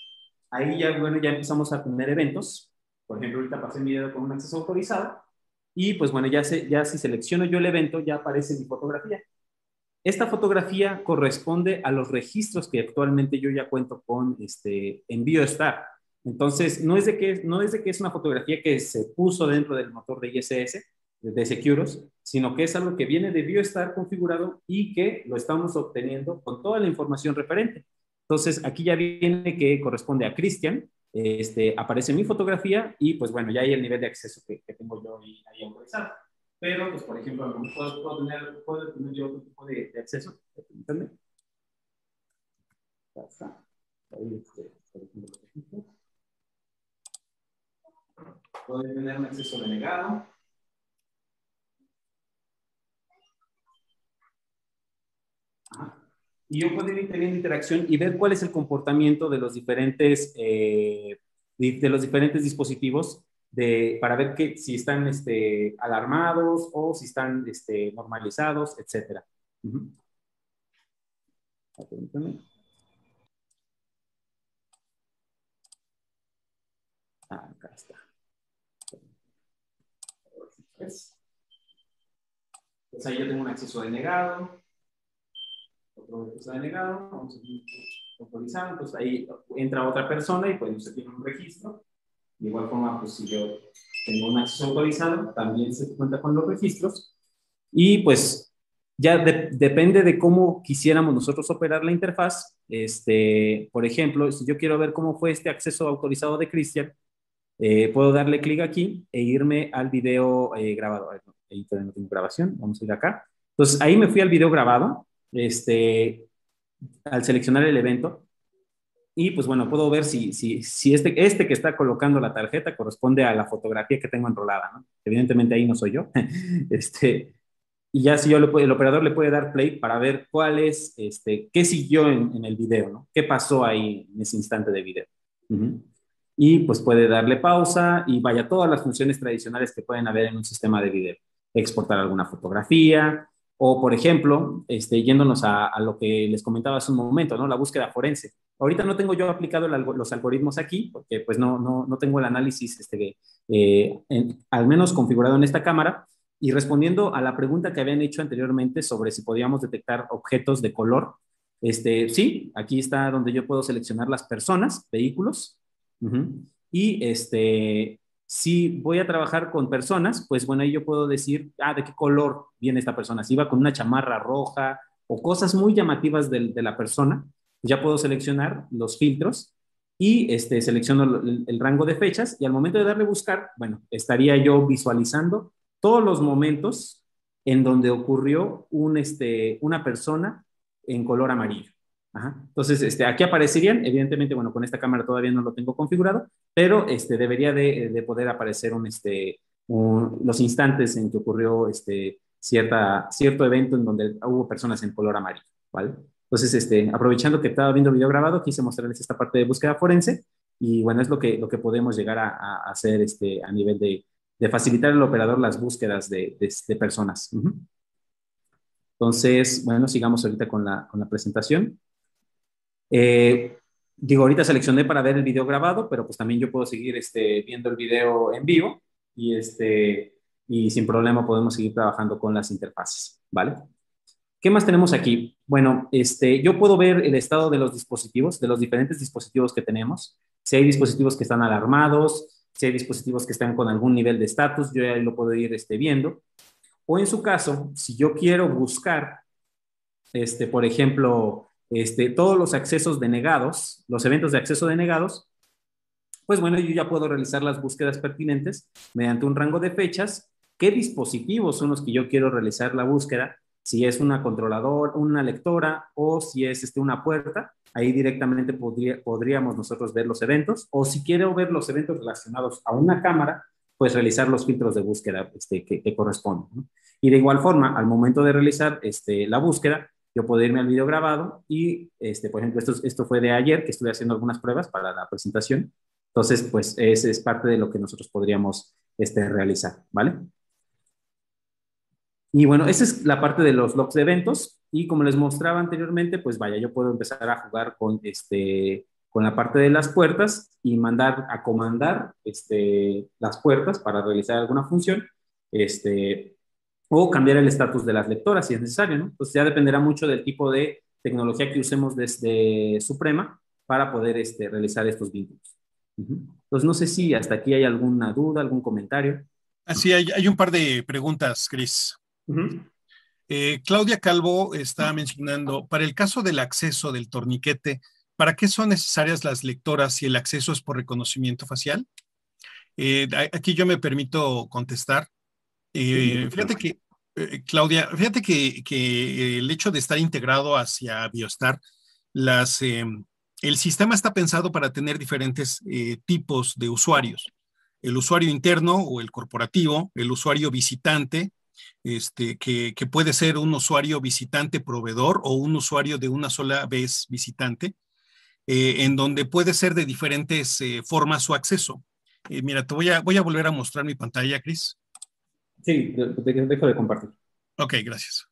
ahí ya, bueno, ya empezamos a tener eventos. Por ejemplo, ahorita pasé mi dedo con un acceso autorizado Y pues bueno, ya, se, ya si selecciono yo el evento, ya aparece mi fotografía. Esta fotografía corresponde a los registros que actualmente yo ya cuento con este, en BioStar. Entonces, no es, de que, no es de que es una fotografía que se puso dentro del motor de I S S, de Securos, sino que es algo que viene de BioStar configurado y que lo estamos obteniendo con toda la información referente. Entonces, aquí ya viene que corresponde a Cristian, este, aparece mi fotografía y pues bueno, ya hay el nivel de acceso que, que tengo yo ahí, ahí autorizado. Pero, pues, por ejemplo, puedo, puedo, tener, puedo tener yo otro tipo de, de acceso. Permítanme. Ya está. Ahí, este, por ejemplo, puedo tener un acceso denegado. Ajá. Y yo puedo ir teniendo interacción y ver cuál es el comportamiento de los diferentes, eh, de los diferentes dispositivos de, para ver que, si están este, alarmados o si están este, normalizados, etcétera. Uh-huh. Ah, acá está. Entonces ahí yo tengo un acceso denegado. Otro acceso denegado. Vamos a ir autorizando. Entonces ahí entra otra persona y pues se tiene un registro. De igual forma, pues si yo tengo un acceso autorizado, también se cuenta con los registros. Y pues ya de, depende de cómo quisiéramos nosotros operar la interfaz. Este, por ejemplo, si yo quiero ver cómo fue este acceso autorizado de Cristian, eh, puedo darle clic aquí e irme al video eh, grabado. Ahí todavía no tengo grabación, vamos a ir acá. Entonces ahí me fui al video grabado, este, al seleccionar el evento. Y pues bueno, puedo ver si, si, si este, este que está colocando la tarjeta corresponde a la fotografía que tengo enrolada, ¿no? Evidentemente ahí no soy yo. este, y ya si yo le, el operador le puede dar play para ver cuál es, este, qué siguió en, en el video, ¿no? ¿Qué pasó ahí en ese instante de video? Uh-huh. Y pues puede darle pausa y vaya, todas las funciones tradicionales que pueden haber en un sistema de video. Exportar alguna fotografía o, por ejemplo, este, yéndonos a, a lo que les comentaba hace un momento, ¿no? La búsqueda forense. Ahorita no tengo yo aplicado el, los algoritmos aquí porque pues no, no, no tengo el análisis este, eh, en, al menos configurado en esta cámara. Y respondiendo a la pregunta que habían hecho anteriormente sobre si podíamos detectar objetos de color, este, sí, aquí está donde yo puedo seleccionar las personas, vehículos. Uh-huh. Y este, si voy a trabajar con personas, pues bueno, ahí yo puedo decir, ah, ¿de qué color viene esta persona? Si va con una chamarra roja o cosas muy llamativas de, de la persona, ya puedo seleccionar los filtros y este, selecciono el, el rango de fechas y al momento de darle buscar, bueno, estaría yo visualizando todos los momentos en donde ocurrió un, este, una persona en color amarillo. Ajá. Entonces, este, aquí aparecerían, evidentemente, bueno, con esta cámara todavía no lo tengo configurado, pero este, debería de, de poder aparecer un, este, un, los instantes en que ocurrió este, cierta, cierto evento en donde hubo personas en color amarillo, ¿vale? Entonces, este, aprovechando que estaba viendo video grabado, quise mostrarles esta parte de búsqueda forense y bueno, es lo que, lo que podemos llegar a, a hacer este, a nivel de, de facilitar al operador las búsquedas de, de, de personas. Uh-huh. Entonces, bueno, sigamos ahorita con la, con la presentación. Eh, digo, ahorita seleccioné para ver el video grabado, pero pues también yo puedo seguir este, viendo el video en vivo y, este, y sin problema podemos seguir trabajando con las interfaces, ¿vale? ¿Qué más tenemos aquí? Bueno, este, yo puedo ver el estado de los dispositivos, de los diferentes dispositivos que tenemos. Si hay dispositivos que están alarmados, si hay dispositivos que están con algún nivel de estatus, yo ya lo puedo ir este, viendo. O en su caso, si yo quiero buscar, este, por ejemplo, este, todos los accesos denegados, los eventos de acceso denegados, pues bueno, yo ya puedo realizar las búsquedas pertinentes mediante un rango de fechas, qué dispositivos son los que yo quiero realizar la búsqueda, si es una controladora, una lectora o si es este, una puerta, ahí directamente podría, podríamos nosotros ver los eventos, o si quiero ver los eventos relacionados a una cámara, pues realizar los filtros de búsqueda este, que, que corresponden, ¿no? Y de igual forma, al momento de realizar este, la búsqueda, yo puedo irme al video grabado y, este, por ejemplo, esto, esto fue de ayer, que estuve haciendo algunas pruebas para la presentación. Entonces, pues, ese es parte de lo que nosotros podríamos este, realizar, ¿vale? Y bueno, esa es la parte de los logs de eventos. Y como les mostraba anteriormente, pues vaya, yo puedo empezar a jugar con, este, con la parte de las puertas y mandar a comandar este, las puertas para realizar alguna función. este, o cambiar el estatus de las lectoras si es necesario, ¿no? Entonces ya dependerá mucho del tipo de tecnología que usemos desde Suprema para poder este, realizar estos vínculos. Uh-huh. Entonces no sé si hasta aquí hay alguna duda, algún comentario. Así hay, hay un par de preguntas, Cris. Uh-huh. Eh, Claudia Calvo está mencionando, para el caso del acceso del torniquete, ¿para qué son necesarias las lectoras si el acceso es por reconocimiento facial? Eh, aquí yo me permito contestar. Eh, fíjate que, eh, Claudia, fíjate que, que, el hecho de estar integrado hacia Biostar, las, eh, el sistema está pensado para tener diferentes eh, tipos de usuarios. El usuario interno o el corporativo, el usuario visitante, este, que, que puede ser un usuario visitante proveedor o un usuario de una sola vez visitante, eh, en donde puede ser de diferentes eh, formas su acceso. Eh, mira, te voy a, voy a volver a mostrar mi pantalla, Cris. Sí, de, de, dejo de compartir. Ok, gracias.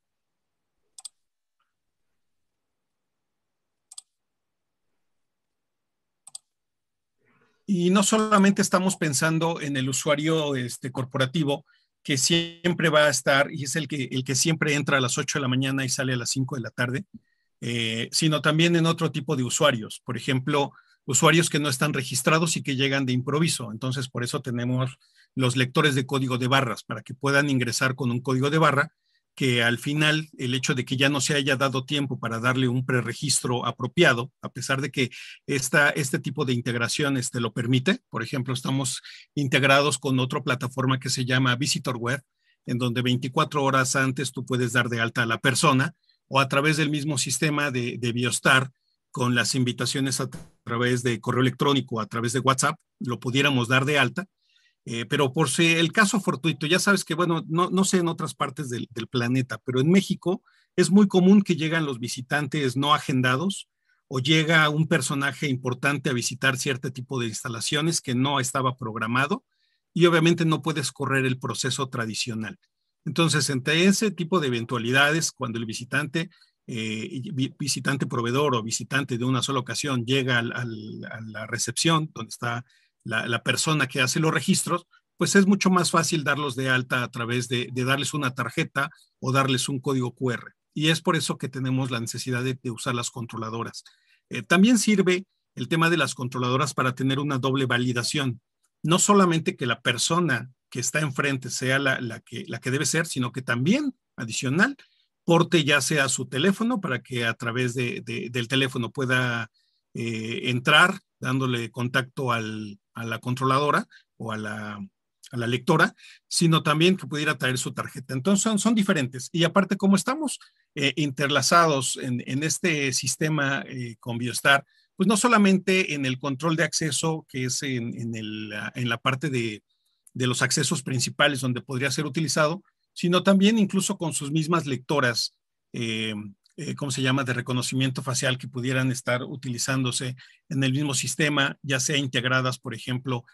Y no solamente estamos pensando en el usuario este, corporativo, que siempre va a estar y es el que, el que siempre entra a las ocho de la mañana y sale a las cinco de la tarde, eh, sino también en otro tipo de usuarios. Por ejemplo, usuarios que no están registrados y que llegan de improviso. Entonces, por eso tenemos los lectores de código de barras, para que puedan ingresar con un código de barra, que al final el hecho de que ya no se haya dado tiempo para darle un preregistro apropiado, a pesar de que esta, este tipo de integraciones te lo permite. Por ejemplo, estamos integrados con otra plataforma que se llama Visitor Web, en donde veinticuatro horas antes tú puedes dar de alta a la persona, o a través del mismo sistema de, de Biostar, con las invitaciones a través de correo electrónico, a través de WhatsApp, lo pudiéramos dar de alta. Eh, pero por si el caso fortuito, ya sabes que, bueno, no, no sé en otras partes del, del planeta, pero en México es muy común que llegan los visitantes no agendados o llega un personaje importante a visitar cierto tipo de instalaciones que no estaba programado y obviamente no puedes correr el proceso tradicional. Entonces, entre ese tipo de eventualidades, cuando el visitante, eh, visitante proveedor o visitante de una sola ocasión llega al, al, a la recepción donde está La, la persona que hace los registros, pues es mucho más fácil darlos de alta a través de, de darles una tarjeta o darles un código cu erre. Y es por eso que tenemos la necesidad de, de usar las controladoras. Eh, también sirve el tema de las controladoras para tener una doble validación. No solamente que la persona que está enfrente sea la, la, que, la que debe ser, sino que también, adicional, porte ya sea su teléfono para que a través de, de, del teléfono pueda eh, entrar dándole contacto al, a la controladora o a la, a la lectora, sino también que pudiera traer su tarjeta. Entonces son, son diferentes. Y aparte, como estamos eh, interlazados en, en este sistema eh, con Biostar, pues no solamente en el control de acceso, que es en, en, el, en la parte de, de los accesos principales donde podría ser utilizado, sino también incluso con sus mismas lectoras, eh, eh, ¿cómo se llama?, de reconocimiento facial que pudieran estar utilizándose en el mismo sistema, ya sea integradas, por ejemplo,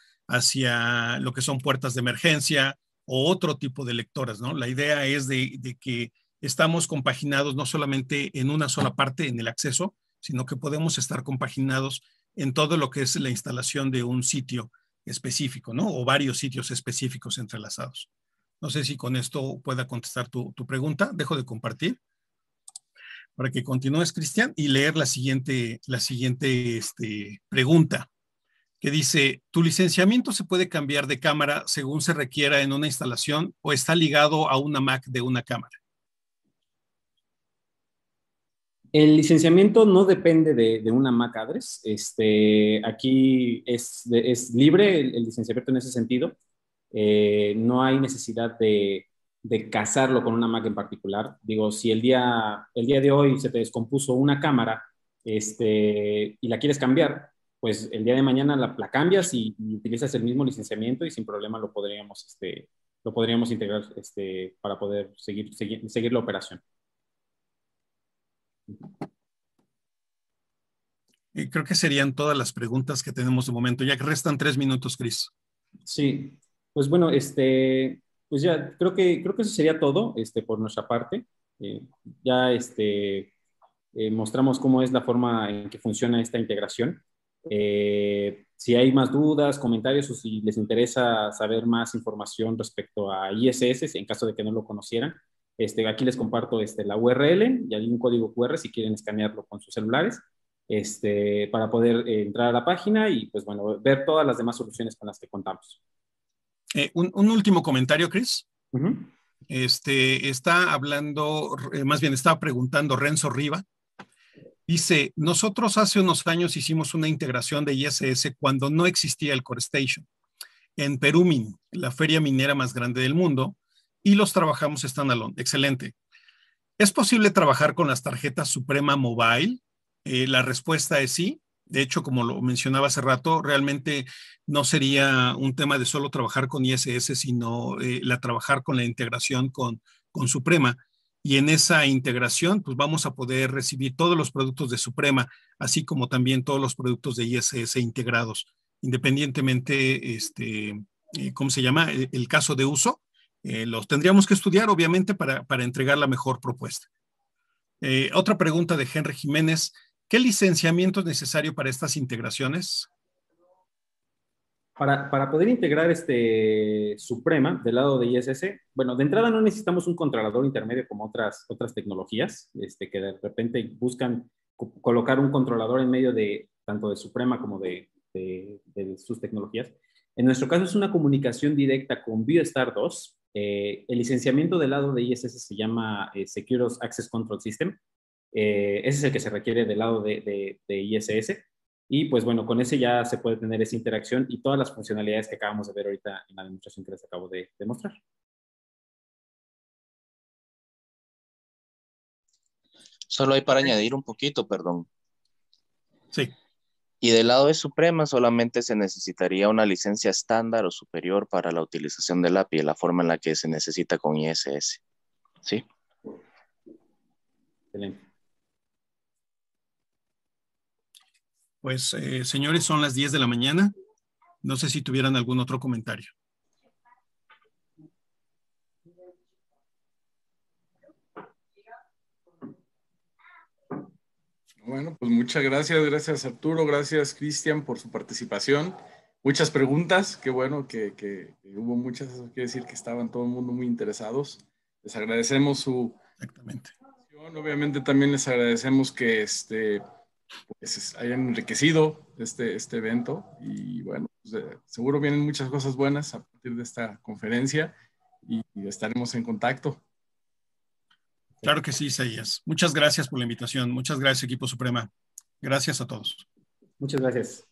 hacia lo que son puertas de emergencia o otro tipo de lectoras, ¿no? La idea es de, de que estamos compaginados no solamente en una sola parte, en el acceso, sino que podemos estar compaginados en todo lo que es la instalación de un sitio específico, ¿no? O varios sitios específicos entrelazados. No sé si con esto pueda contestar tu, tu pregunta. Dejo de compartir para que continúes, Cristian, y leer la siguiente, la siguiente este, pregunta, que dice, ¿tu licenciamiento se puede cambiar de cámara según se requiera en una instalación o está ligado a una Mac de una cámara? El licenciamiento no depende de, de una Mac address. Este, aquí es, de, es libre el, el licenciamiento en ese sentido. Eh, no hay necesidad de, de casarlo con una Mac en particular. Digo, si el día, el día de hoy se te descompuso una cámara este, y la quieres cambiar, pues el día de mañana la, la cambias y, y utilizas el mismo licenciamiento y sin problema lo podríamos, este, lo podríamos integrar este, para poder seguir, seguir, seguir la operación. Y creo que serían todas las preguntas que tenemos de momento, ya que restan tres minutos, Cris. Sí, pues bueno, este, pues ya creo que, creo que eso sería todo este, por nuestra parte. Eh, ya este, eh, mostramos cómo es la forma en que funciona esta integración. Eh, si hay más dudas, comentarios o si les interesa saber más información respecto a I S S, en caso de que no lo conocieran, este, aquí les comparto este, la U R L y hay un código Q R si quieren escanearlo con sus celulares, este, para poder eh, entrar a la página y pues bueno, ver todas las demás soluciones con las que contamos. Eh, un, un último comentario, Chris. Uh-huh. Este, está hablando, eh, más bien estaba preguntando Renzo Riva. Dice, nosotros hace unos años hicimos una integración de I S S cuando no existía el Core Station en Perumin, la feria minera más grande del mundo, y los trabajamos standalone. Excelente. ¿Es posible trabajar con las tarjetas Suprema Mobile? Eh, la respuesta es sí. De hecho, como lo mencionaba hace rato, realmente no sería un tema de solo trabajar con I S S, sino eh, la trabajar con la integración con, con Suprema. Y en esa integración, pues vamos a poder recibir todos los productos de Suprema, así como también todos los productos de I S S integrados, independientemente, este, eh, ¿cómo se llama? El, el caso de uso, eh, los tendríamos que estudiar, obviamente, para, para entregar la mejor propuesta. Eh, otra pregunta de Henry Jiménez. ¿Qué licenciamiento es necesario para estas integraciones? Para, para poder integrar este Suprema del lado de I S S, bueno, de entrada no necesitamos un controlador intermedio como otras, otras tecnologías, este, que de repente buscan co colocar un controlador en medio de tanto de Suprema como de, de, de sus tecnologías. En nuestro caso es una comunicación directa con ViewStar dos. Eh, el licenciamiento del lado de I S S se llama eh, Secure Access Control System. Eh, ese es el que se requiere del lado de, de, de I S S. Y pues bueno, con ese ya se puede tener esa interacción y todas las funcionalidades que acabamos de ver ahorita en la demostración que les acabo de, de mostrar. Solo hay para añadir un poquito, perdón. Sí. Y del lado de Suprema solamente se necesitaría una licencia estándar o superior para la utilización del A P I, la forma en la que se necesita con I S S. ¿Sí? Excelente. Pues, eh, señores, son las diez de la mañana. No sé si tuvieran algún otro comentario. Bueno, pues muchas gracias. Gracias, Arturo. Gracias, Cristian, por su participación. Muchas preguntas. Qué bueno que, que, que hubo muchas. Eso quiere decir que estaban todo el mundo muy interesados. Les agradecemos su... Exactamente. Obviamente también les agradecemos que este... pues hayan enriquecido este, este evento y bueno, pues, eh, seguro vienen muchas cosas buenas a partir de esta conferencia y, y estaremos en contacto. Claro que sí, Isaías. Muchas gracias por la invitación. Muchas gracias, equipo Suprema. Gracias a todos. Muchas gracias.